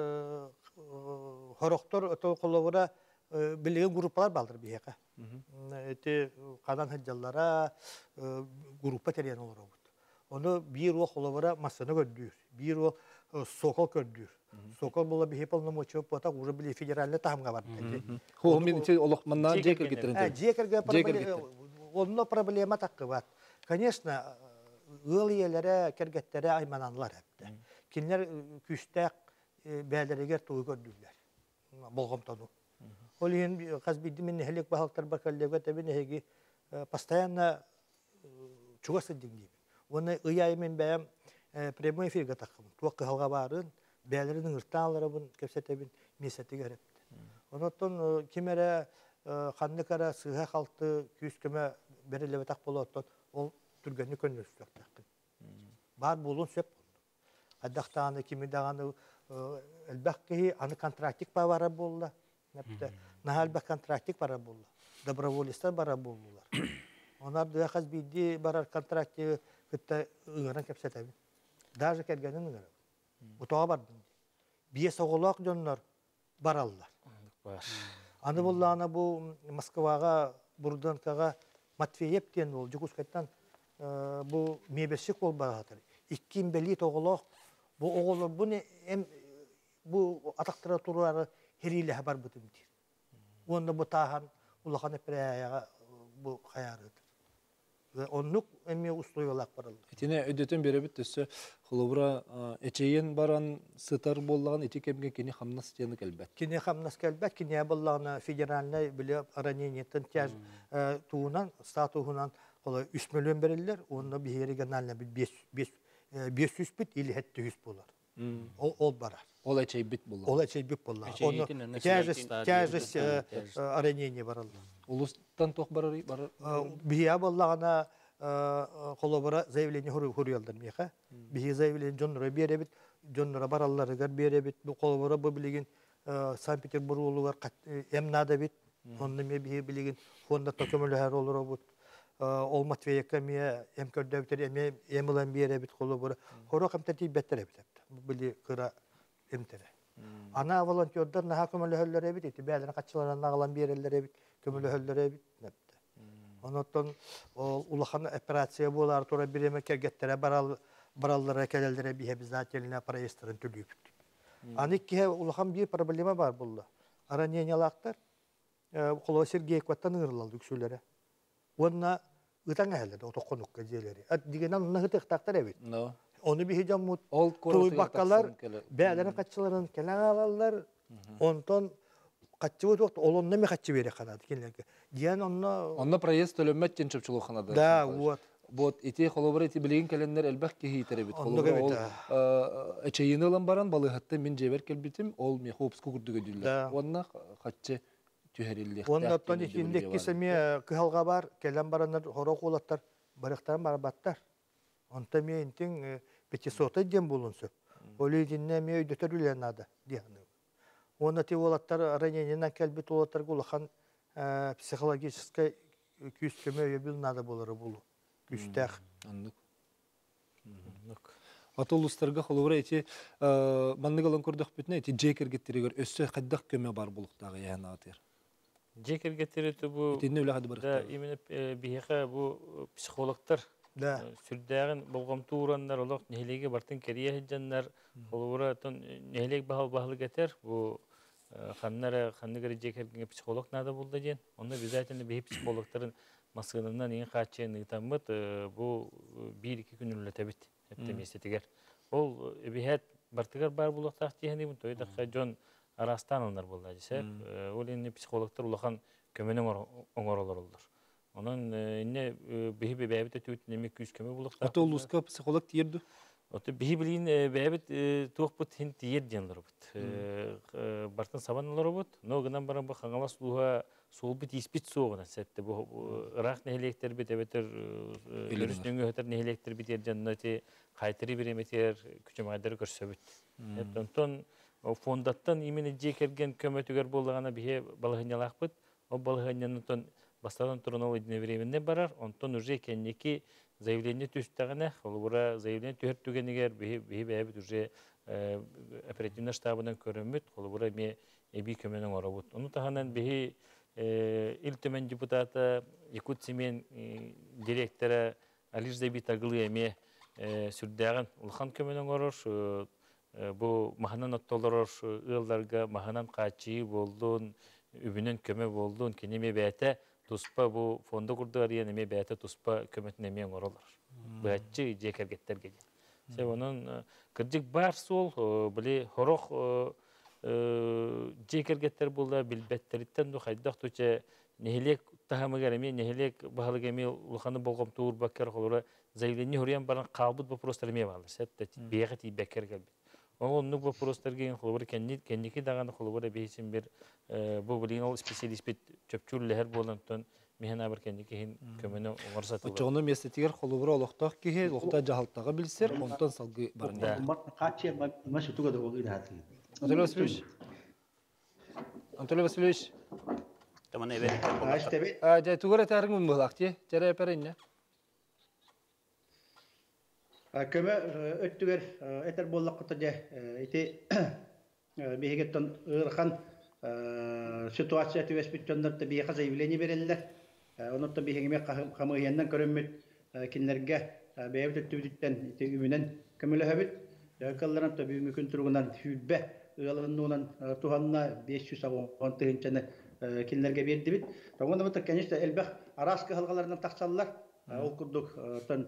horoktor oto kolobura bildiğin gruplar baldır bir yaka. Eti kadan hıcallara grupa teriyen olur. Onu bir o kolobura masını gördüğür. Bir o sokol gördüğür. Sokol bola bir hep onu moçup pota uru bile federalle tahamga var. Ho min içi olakmandan jeker getirin. Jeker ge onun problema takkı var. Конечно, ıliyelere, kergetlere aymananlar hep. Kimler küstek belirger tuğu gördüler. Bolgom tonu. Ол ен қаз бидді мен хелек бахалықтар бар коллега табин хеги постоянно чугасы деңдейбі. Оны ыяймен бәйім прямой эфирге тақым. Туақы халға барын, бәлерінің ұртаалары бұн кепсетебін месеті керепті. Онықтан кемері қанды кара сыға қалты күйіс көмі берілі тақ болу оттан ол түргені көнір үстіқтақын. Бар болуын сөп болды. Аддақтағаны кемедағаны әлбәқ кейі аны контрактик бара болды. Нағал бәк контрактик бара болды. Доброволистар бара болдылар. Onlar da қаз бидді барар контракты күтті ұғыран кепсетебін. Даже кәргенін ұғыран. Ұтаға бардым. Бие соғылақ жонлар баралылар. Аны болды ана бұл Москваға, Бурданкаға Матвеев ден ол, Жүкускайттан бұл мебесшік бол бағатыр. Иккин бәлі тоғылақ, бұл оғылар, бұл атақтыра тұрары херилі хабар бұтым дейір. Онда бұл тағын, ұлақан әпірәяға бұл қаярыdır. Onluk emme usluy olaq barıldı. Etine ödeten beri bit tösse xulubra eçeyen baran sıtar bollağın eti kemge kini xamnas tiyani kelbet. Kini xamnas kelbet, kini bollağına federalne bile araniyeniyetten tiyaj tuğunan, statuğunan üç milyon verirler. Onda bir yeri genaline beş yüz bit ili hette yüz bolar. Ol barar. Ol eçey bit bollağın. Ol eçey bit bollağın. Onu tiyajız araniyeniye barıldı. Ulustan toq barar barar. Biya bollağına kolobora zaявление huruyaldır miqa. Biya zaявление jonlara berebit, jonlara baralları gar berebit. Bu kolobora bu bilgin Sankt Peterburg olugar emnada bit. Onda me biya bilgin fonda tokömülü her olur bu. Olmat ve yakamiye emkör devletleri eme emulan berebit kolobora. Horo kamtati betterebit. Bu bili kıra emtere. Ana volontörler naha kömülü höllere bit. Bälerine kaççılarına nağılan berellere bit. Kömülü höllere bit. Ondan ulaqan operasiya bolar tora bireme kergettere baral barallara kelellere bihe bizat eline para yestirin tülüp. Anik ki ulaqan bir problema var bulla. Aranyeniyalaqtar Kolo Sergey Kvattan ırlaldı üksülere. Onna ıtan ehellerde o tokonuk gazeleri. At digenen onu hıtıqtaqtar evet. Onu bir hicam mut tuluy bakkalar bälerin kaççıların kelen alallar. Ondan kaççı bu olonda mı kaççı beri kanadı kenlerge. Diyen onna onna proyez tölemet ken çöpçülük kanadı. Da вот. Bot iti xolobra iti bilgin kelenler elbaq ki hiterebit. Xolobra ol eçeyini olan baran balı hatta min jeber kelbitim ol mi hopsku kurdu gödüller. Onna kaççı tüherillik. Onna ton içindeki semiye kıhalga var kelen baranlar horo qolatlar barıqtan barabattar. Onta mi intin petçisota dem bulunsu. Oli dinne mi ödötörülen adı diyanı. Onda ti olatlar aranyenina kelbit olatlar gulahan psixologической küskeme yabil nada boları bulu. Küstək. Anlık. Atolustlarga xolubra eti manны galan kurdaq bütne eti jeker getiriyor. Össö qaddaq köme bar buluqtağı yani atır. Jeker getirdi bu. Etinde öyle hadi barıqta. Da imine bihe bu psikologlar Da. Sürdägin bolgam turanlar olaq nehlege bartın keriye hejjanlar xolubra ton nehlek bahal bahlı getir bu Xanlara, xanlara jekergen psikolog nada buldu diyen. Onda bizatende bir psikologların masınından en kaççı nıtamıt bu bir iki gün ületebit. Hepte mesetiger. Ol bihat bartıgar bar bulaq tahtiyani bu toyda John Arastan onlar buldu ajese. Ol indi psikologlar ulaqan kömenen oңоролор oldur. Onun inne bihi bebebite tütnemi küs köme bulaq. Atoluska psikolog tiyerdi. Otu bihi bilin bebet tuqput hin tiyer diyenler but. Bartın sabanlar but. No gınan baran bu xangalas luha sol bit ispit soğuna sette bu Irak nehelekter bit ebeter görüşnüngü öter nehelekter bit yer cenneti qaytırı bir emeter küçüm aydarı görsöbüt. Ondan o fondattan imeni jekergen kömetüger bolğana bihe balığınalaq bit. O balığınyandan bastadan turun ol edine bireminde barar. Ondan urje kendiki заявление түстәгенә, ул бура заявление төһәртүгәнегәр бихи бихи бәбит уже оперативный штабынан көрәмәт, ул бура ме эби көмәнең арабут. Уны таһаннан бихи илтемен депутаты Якутсимен директоры Алиш Забит Аглы эме сүрдәгән улхан көмәнең араш бу маханан оттолор ылларга маханан качы болдун, үбүнен көмө болдун, кинеме бәтә Tuspа bu fonda kurdular yani me beyte tuspa kömetine me ngorolar. Bıçı jekergetler gece. Se onun kırcık bar sol bile horok жекергеттер булда билбеттериттен ду хайдах туче нехилек тахамыгарами нехилек бахалыгами улханы болгом тур баккар холора заявление хуриан баран калбыт вопростарме балар сетте бехати беккер келбит. Оннук вопростар ген холора кенни кенники даган холора бейсин бир бу билинол специалист бит чөпчүллер болонтон механа бир кенники хин көмөнө оңорсатылар. Очону местетигер холора олохтак кихе лохта жахалтага билсер онтон салгы бар. Каче машу туга да олды хаты. Анатолий Васильевич. Анатолий Васильевич. Таман эбен. Аштебе. А, жай тугара тарың мылакти. Жарай перенне. Көмө өттүгер этер боллакта же ити бегеттен ырхан ситуация төбеспиттендерде бейха заявление береллер. Онотта бегеме камыяндан көрөммөт кинлерге бейбит төбүттен ити үмүнен көмөлөбүт. Калларан төбү мүмкүн тургунан хүббе ыалыннан туханна беш жүз он тыгынчаны кинлерге берди бит. Тогонда бут конечно элбах араска халгаларынан таксаллар. Ол курдук тон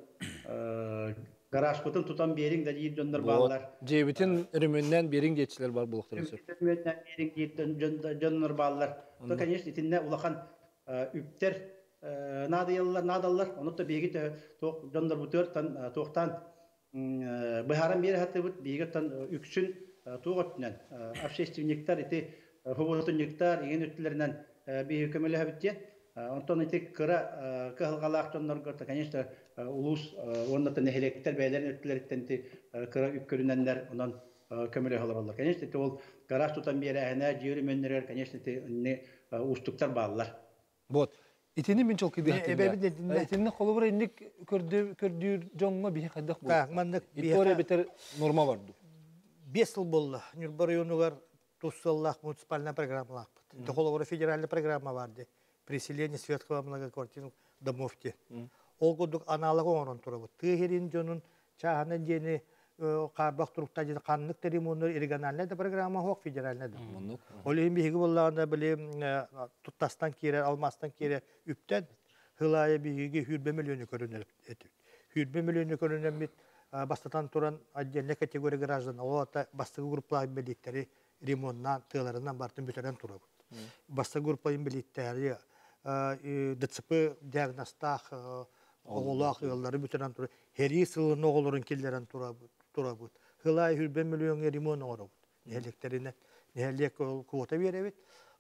гараж бүтүн тутан бериң да жийип жондар баалар. Жебитин үрүмүнөн бериң жетчилер бар булуктар өсөр. Үрүмүнөн бериң жийип жондар баалар. То конечно итинне улахан үптер надыяллар надаллар. Онутта беги ток жондар бүтөр тан токтан быхаран бери хаты бут бегеттен үксүн туготнан общественниктер ити хоботунниктер иген өттүлөрүнөн беги көмөлө хабитте. Онтон ити кыра кылгалактоннорго конечно улус онда нехелектер бәйләрен өттүлөрүттен ти кыра үккөрүнәннәр онан көмөлө халарлар. Конечно ити ол гараж тутан бери хана жүйрү мөннөр конечно ити не устуктар баалар. Вот. Итини мен чолки дихтин. Эбебит дединне. Итини холобра инник көрдү көрдүр жоңма бие кайдак бул. Так, мандык Иторе бетер норма барды. бес жыл болду. Нюрбар районугар туссаллах муниципальная программалак. Холобра федеральная программа барды. Переселение светского многоквартирных домов. Ол годук аналогы онон турабы. Тыгерин жонун чахана дени карбак туруктар жана канлык ремонттор региональная программа хок федеральная да. Ол эми биги боллаганда билем туттастан кире алмастан кире үптен хылая биги жүз миллион көрүнөр этип. жүз миллион көрүнөн бит бастатан туран отдельный категория граждан олата бастыгы группалар билеттери ремонттан тыларынан бартын бүтөрөн турабы. Баста группалар билеттери ДЦП диагностах оголак yolları бүтөрөн турабы. Хери сылын оголорун киллерен турабы. Турабы. Хылай жүз миллион ремонт орабы. Электерине элек квота беребит.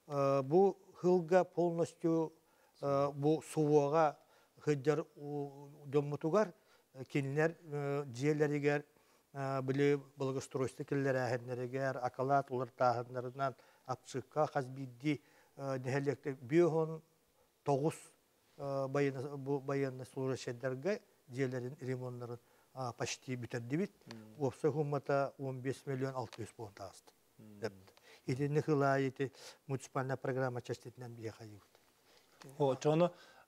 Бу хылга полностью бу сувага хыджар доммутугар кинлер жерлеригер биле благоустройство киллер ахеннеригер акалат улар тахыннарынан апчыкка хазбидди нехелектер биохон тогуз байына бу байына сурашедерге жерлерин ремонттарын почти битерди бит. Опса хуммата он беш миллион алты жүз бон тагысты. Итинне хылай ити муниципальная программа частетинен бие хайып. О, чону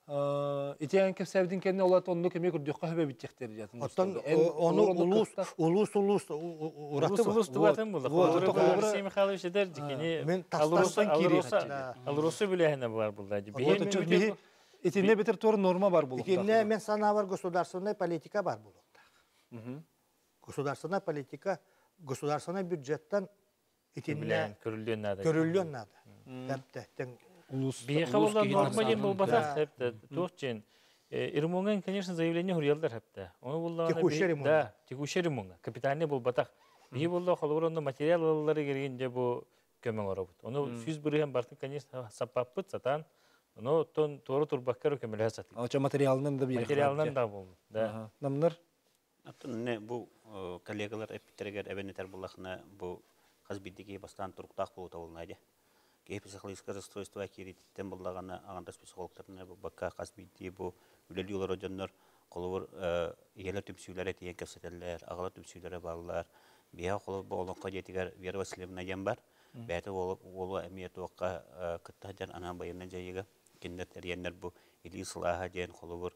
итен кеп сәбдин кенне олат онду кеме күрдөккө хөбө биттектер жатын. Оттан оны улус улус улус ураты Улус тубатын булды. Алексей Михайлович дер дикени. Мен тастастан кири. Алросы билеһене бар булды. Бие итинне бетер тор норма бар булды. Итинне мен санавар государственная политика бар булды. Государственная политика, государственный бюджеттен итинне көрүлгөн нада. Көрүлгөн нада. Таптен Улус Биеха болла норма ден болбата хепте. Тохчен ирмонген, конечно, заявление хурьялдар хепте. Оны болла Текущий ремонт. Да, текущий ремонт. Капитальный болбата. Бие болла холоронда материаллары кергенде бу көмөң орабыт. Оны сүз бирген бартын, конечно, сапаппыт сатан. Оны тон тору турбаккар көмөлө сатып. Ача материалынан да бир. Материалынан да болду. Да. Намнар Аттан не бу коллегалар эпитергер эбенетер буллахна бу хазбиддиги бастан туруктак болу табылнайды. Ке психологическое расстройство киритен буллагана аганда психологтарына бу бакка хазбидди бу үлел юлар жоннор колор иелер төпсүлөр этиен кесетелер, агала төпсүлөрө баллар. Бия колор болгонко жетигер Вера Васильевна бар. Бәте болуп олу эмиет окка кыттадан анан байынан жайыга киндеттер яннер бу Илислаха ден колор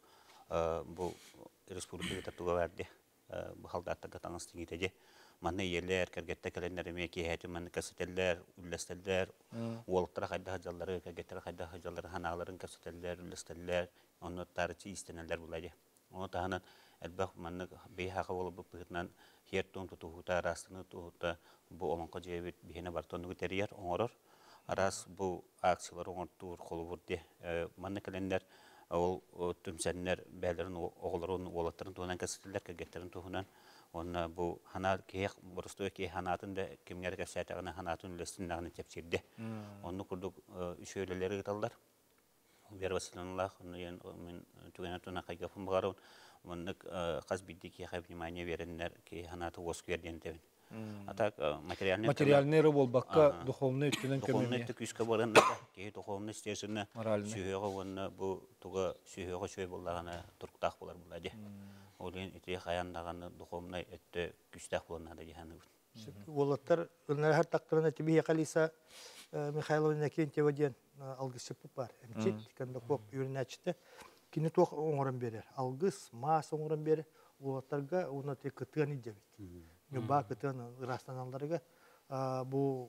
бу республика туга берди. Бу халдатта таңыстын итеже. Манны ерлер, кергетте келенлерime киһәти манны кәсетелләр, үлләстелләр, уолттара хайда хаҗаллары, кергеттер хайда хаҗаллары ханаларын кәсетелләр, үлләстелләр, онны тарчы истенелләр булады. Onu tahanan elbaq manna bey haqa olup bıhıtnan hiyertun tutuhuta rastını tutuhuta bu olanqa jebit bihine bartonlugu teriyar oңорор. Aras bu aksiyalar oңortuur kolu vurdi. Manna kalender ol tümsenler beylerin oğulların oğlatların tuğunan kasıtırlar kagetlerin tuğunan. Ona bu hanat ki burası ki hanatın da kimler kasıtırlar hanatın listini tepsirdi. Onu kurduk şöyleleri gitallar. Bir vasilanlar onu yani men tuğanatına kaygafın bağırın. Onu kas bildi ki hep nimaniye verenler ki hanatı vosk verdiğini tevin. Atak материальный Материальный болбаққа духовный үттінен духовный көмеме. это күскә барган ки духовный стесіне Моральный. сүйеге оны бу туга сүйеге шөй буллаганы турктак булар булади. Олен ите хаяндаганы духовный этте күстак булган да жаһаны. Олаттар ылнар һәр тактырына тибие калиса Михайловна Кентьева ден алгысы бар. Эмчит канда коп юрначты. Кини тох оңорын берер. Алгыс, мас оңорын берер. Олаттарга уны те кытыган иде бит. Нюба кытыган растаналарга бу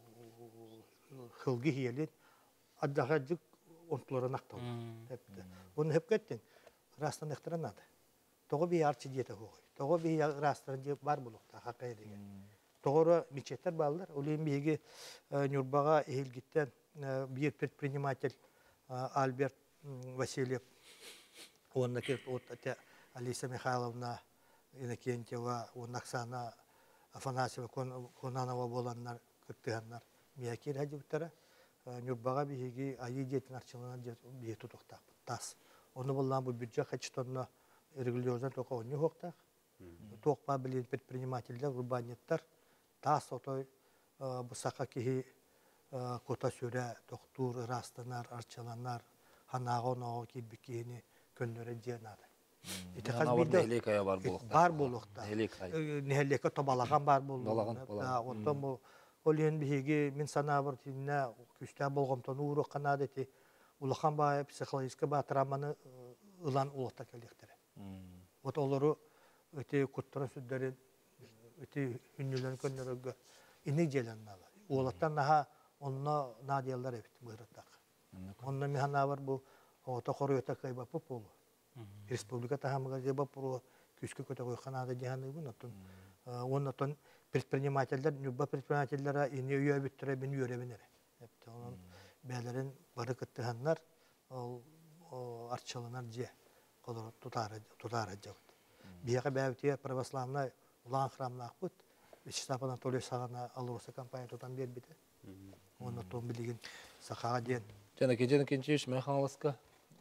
хылгы хиелет аддага жык онтларын актал. Хепте. Уны хеп кеттен. Растан ихтиранады. Того би арчы диете хой. Того би растан диеп бар булукта хакай деген. Тогора мичеттер балдар. Улем биге Нюрбага элгиттен бир предприниматель Альберт Васильев он накет от Алиса Михайловна Иннокентьева, он Оксана Афанасьева, Конанова боланнар, кыттыганнар. Миякер хажыбыттара Нюрбага биги айы диетин арчылына бие тутуктак. Тас. Оны боллан бу бюджет хачтонно регулярдан тока онны хоктак. Токпа билен предпринимательдер, урбанеттер тас отой бу сака кихи кота сүрә доктор растанар, арчаланар, ханагоно кибикени көннөрө женады. Ите хас Нехеликая бар болукта. бар болукта. Нехеликая. Нехелека тобалаган бар болду. Долаган, долаган. Онтон бу олен биги мен санабыр тинне күстә болгомтон уру канадети улахан ба психологический ба травманы ылан улакта келдиктер. Вот олору өте куттара сүддөрү өте хүннүлөн көннөрөгө ине желеннала. Улаттан наха онно надиялар эбит бырыттак. Онно механа бар бу ото хоройта кайба попол. Республика тахамга деба про күскө көтө койханада жаһаны бу нотон. Оннотон предпринимательдер, нүбба предпринимательдер ине үйө биттире бин үйрөбенер. Эпте онун бәлерин бары кыттыганнар ол арчаланар же колор тутары тутары жабыт. Бияга бәвтие православный улан храмна акпыт. Вячеслав Анатольевич сагана алоса компания тутан бербите. Оннотон билген сахага ден Жана кежен кенчеш мен хаңласка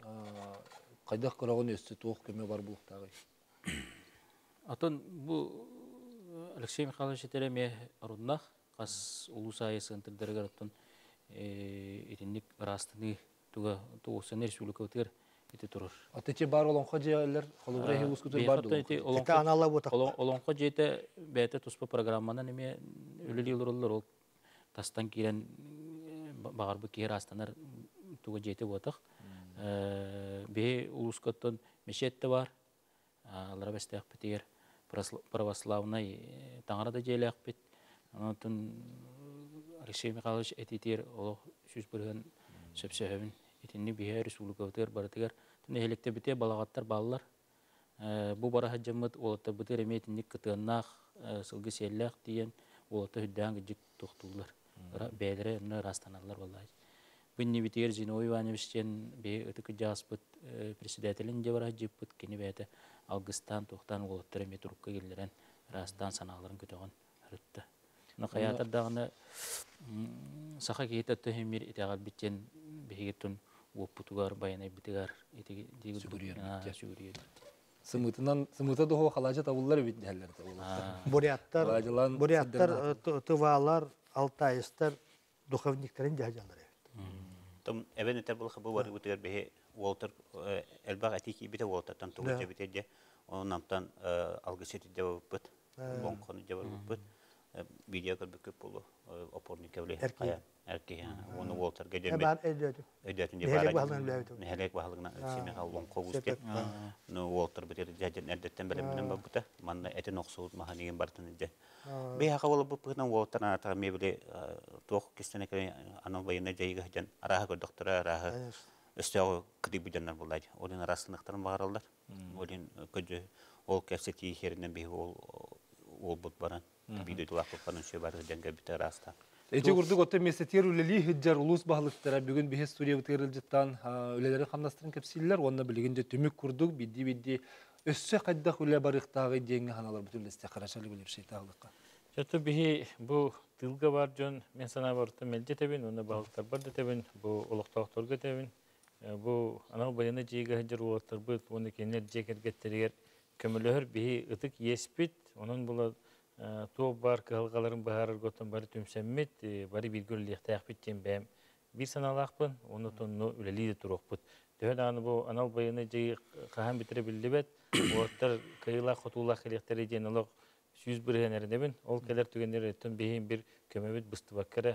кайдак көрөгөн өстү тоок көмө бар булуктагы. Атын бу Алексей Михайлович тереме руднах кас улусай сынтырдыргар атын этинник растыны туга тугусын республика өтер ите турur. Атече бар олон хожалар холубра хевус күтөр бар дуу. Ите анала бутак. Олонко жете бете туспа программаны неме өлүли улурлар ол тастан кирен багарбы кер астанар туга жете бутак. Бе улускаттан мешетте бар. Алар бестек битер православный таңарда желек бит. Анатын Алексей Михайлович этитер ол сүз бирген сөпсөһөбүн итинни бие республика өтөр бартыгар. Тне электе бите балагаттар баллар. Бу бара хаҗымыт олатта битер эметинник кытыннах сылгы селлек диен олатта хүддән гыҗык тохтулар. Бәдере на растаналар валлай. Бинни битер Зиновий Ивановичтен бе өтүк жаспыт председателин же бара жиппыт кини бәте Августан тохтан олаттар эме турукка келдерен растан санааларын көтөгөн рытты. Нақаятар дағына сақа кейті төхемер етеғал біттен бейгеттін оппутугар, баянай бітігар сүгірер. Сымыта доғы қалажа табылар бит дәлерді. Буряттар, буряттар, тывалар, алтайыстар, духовниктерин жахажалар. Том эбен етер бұл қабы бар өтігер бейе Уолтер әлбақ әтеки біте Уолтертан туғы жабите де, онамтан алгысеті де өппіт, лоңқоны де өппіт. Видео как бы купил опорник кавли эрки оны Уолтерге демек эдетин де бар нехелек баалыгына семе халгон когуске ну Уолтер битер жажен эрдеттен беремнен бабыта манна этен оксуут маханиген бартын де бе хака болуп бупкынан Уолтер ата мебли тох кистене аны байына жайга жан араха доктора араха өстөөгө кыды буjanlar булай. Олин арасындыктарын багаралар. Олин көжө ол кепсети херинен би ол ол бут баран. Биде дулакып баран шө бар денге битер аста. Эти курдук отто месетер үлели хиджар улус баһалыктара бүгүн бихе студия үтерил жыттан үлелери хамнастырын кепсиллер, онна билигинде түмүк курдук бидди бидди өссө кайдах үле барыктагы деңге ханалар бүтүлдесте карашалы билер шейтаглыкка. Жоту бихи бу тылга бар жон мен сана барты мелже тебин, оны баһалыктар бар да тебин, бу олоктоокторго тебин. Бу анал баяны жейге хиджар улаттар бут, оны кенер жекергеттеригер көмөлөр бихи ытык еспит, онун була туо бар кылгаларын баһарыр готон бары түмсәммит, бары биргөл лехтаяк биттен бәм. Bir sanalaqpın, onu tonnu üleliği turukput. Töhön anı bu anal bayını jayı qahan bitire bildibet, oğattar kıyıla xotulaq elektere jen olaq yüz bir eneridebin, ol keler tügenler etten behin bir kömebet bısты bakkara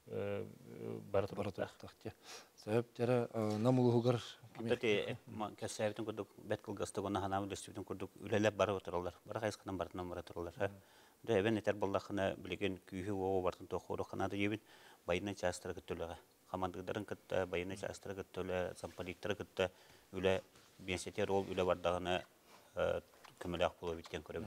barıtı Баратуактак. Себеп жара намулугар Тәте кәсәбитен күрдүк, бет кылгысты гына ханам дөстүбүтүн күрдүк, үлелеп барып отуралар. Бара кайсыкынан бартынан бара туралар. Дә эбен этер боллахына билеген күйү оо бартын тохору канады ебин байына частыры көтөлөгө. Командаларын кытта, байына частыры көтөлө, замполиттер кытта үле бенсетер ол үле бардагына көмөлөк болуп биткен көрөм.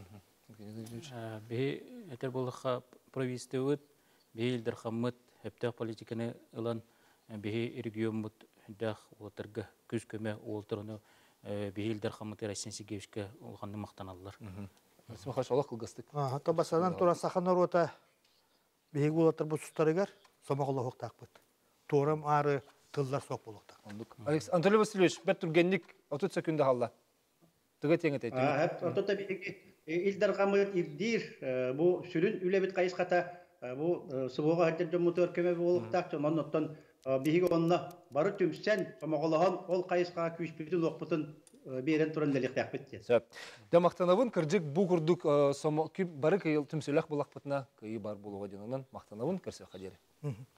Бе этер боллаха провистеут, бейлдер хаммыт, хептак политиканы ылан, бе регионмут дах отырга күз көмө олтырыны бейлдер хаммыт Россия Гевшке олганды мактаналлар. Смахаш алак кылгыстык. А, то басадан туран саханар ота биһиги улаттар бу сустарыгар сомоголо хоктакпыт. Торам ары тылдар сок болуктак. Алекс Анатолий Васильевич, бер тургенник отуз секунда халла. Тыга теңе тейт. А, хеп ортота биһиги илдар гамыт ирдир бу сүрүн үлебит кайыската бу субога хаттер мотор көмө болуктак, оннотон биһиги онна бары түмсен сомоголохон ол кайыска күчпүтүн окпутун берен туран делектак битти. Сөп. Демактанабын кыржык бу курдук сомо бары кыйыл түмсөлөк булакпытына кыйы бар болуга жанынан мактанабын көрсө кадери.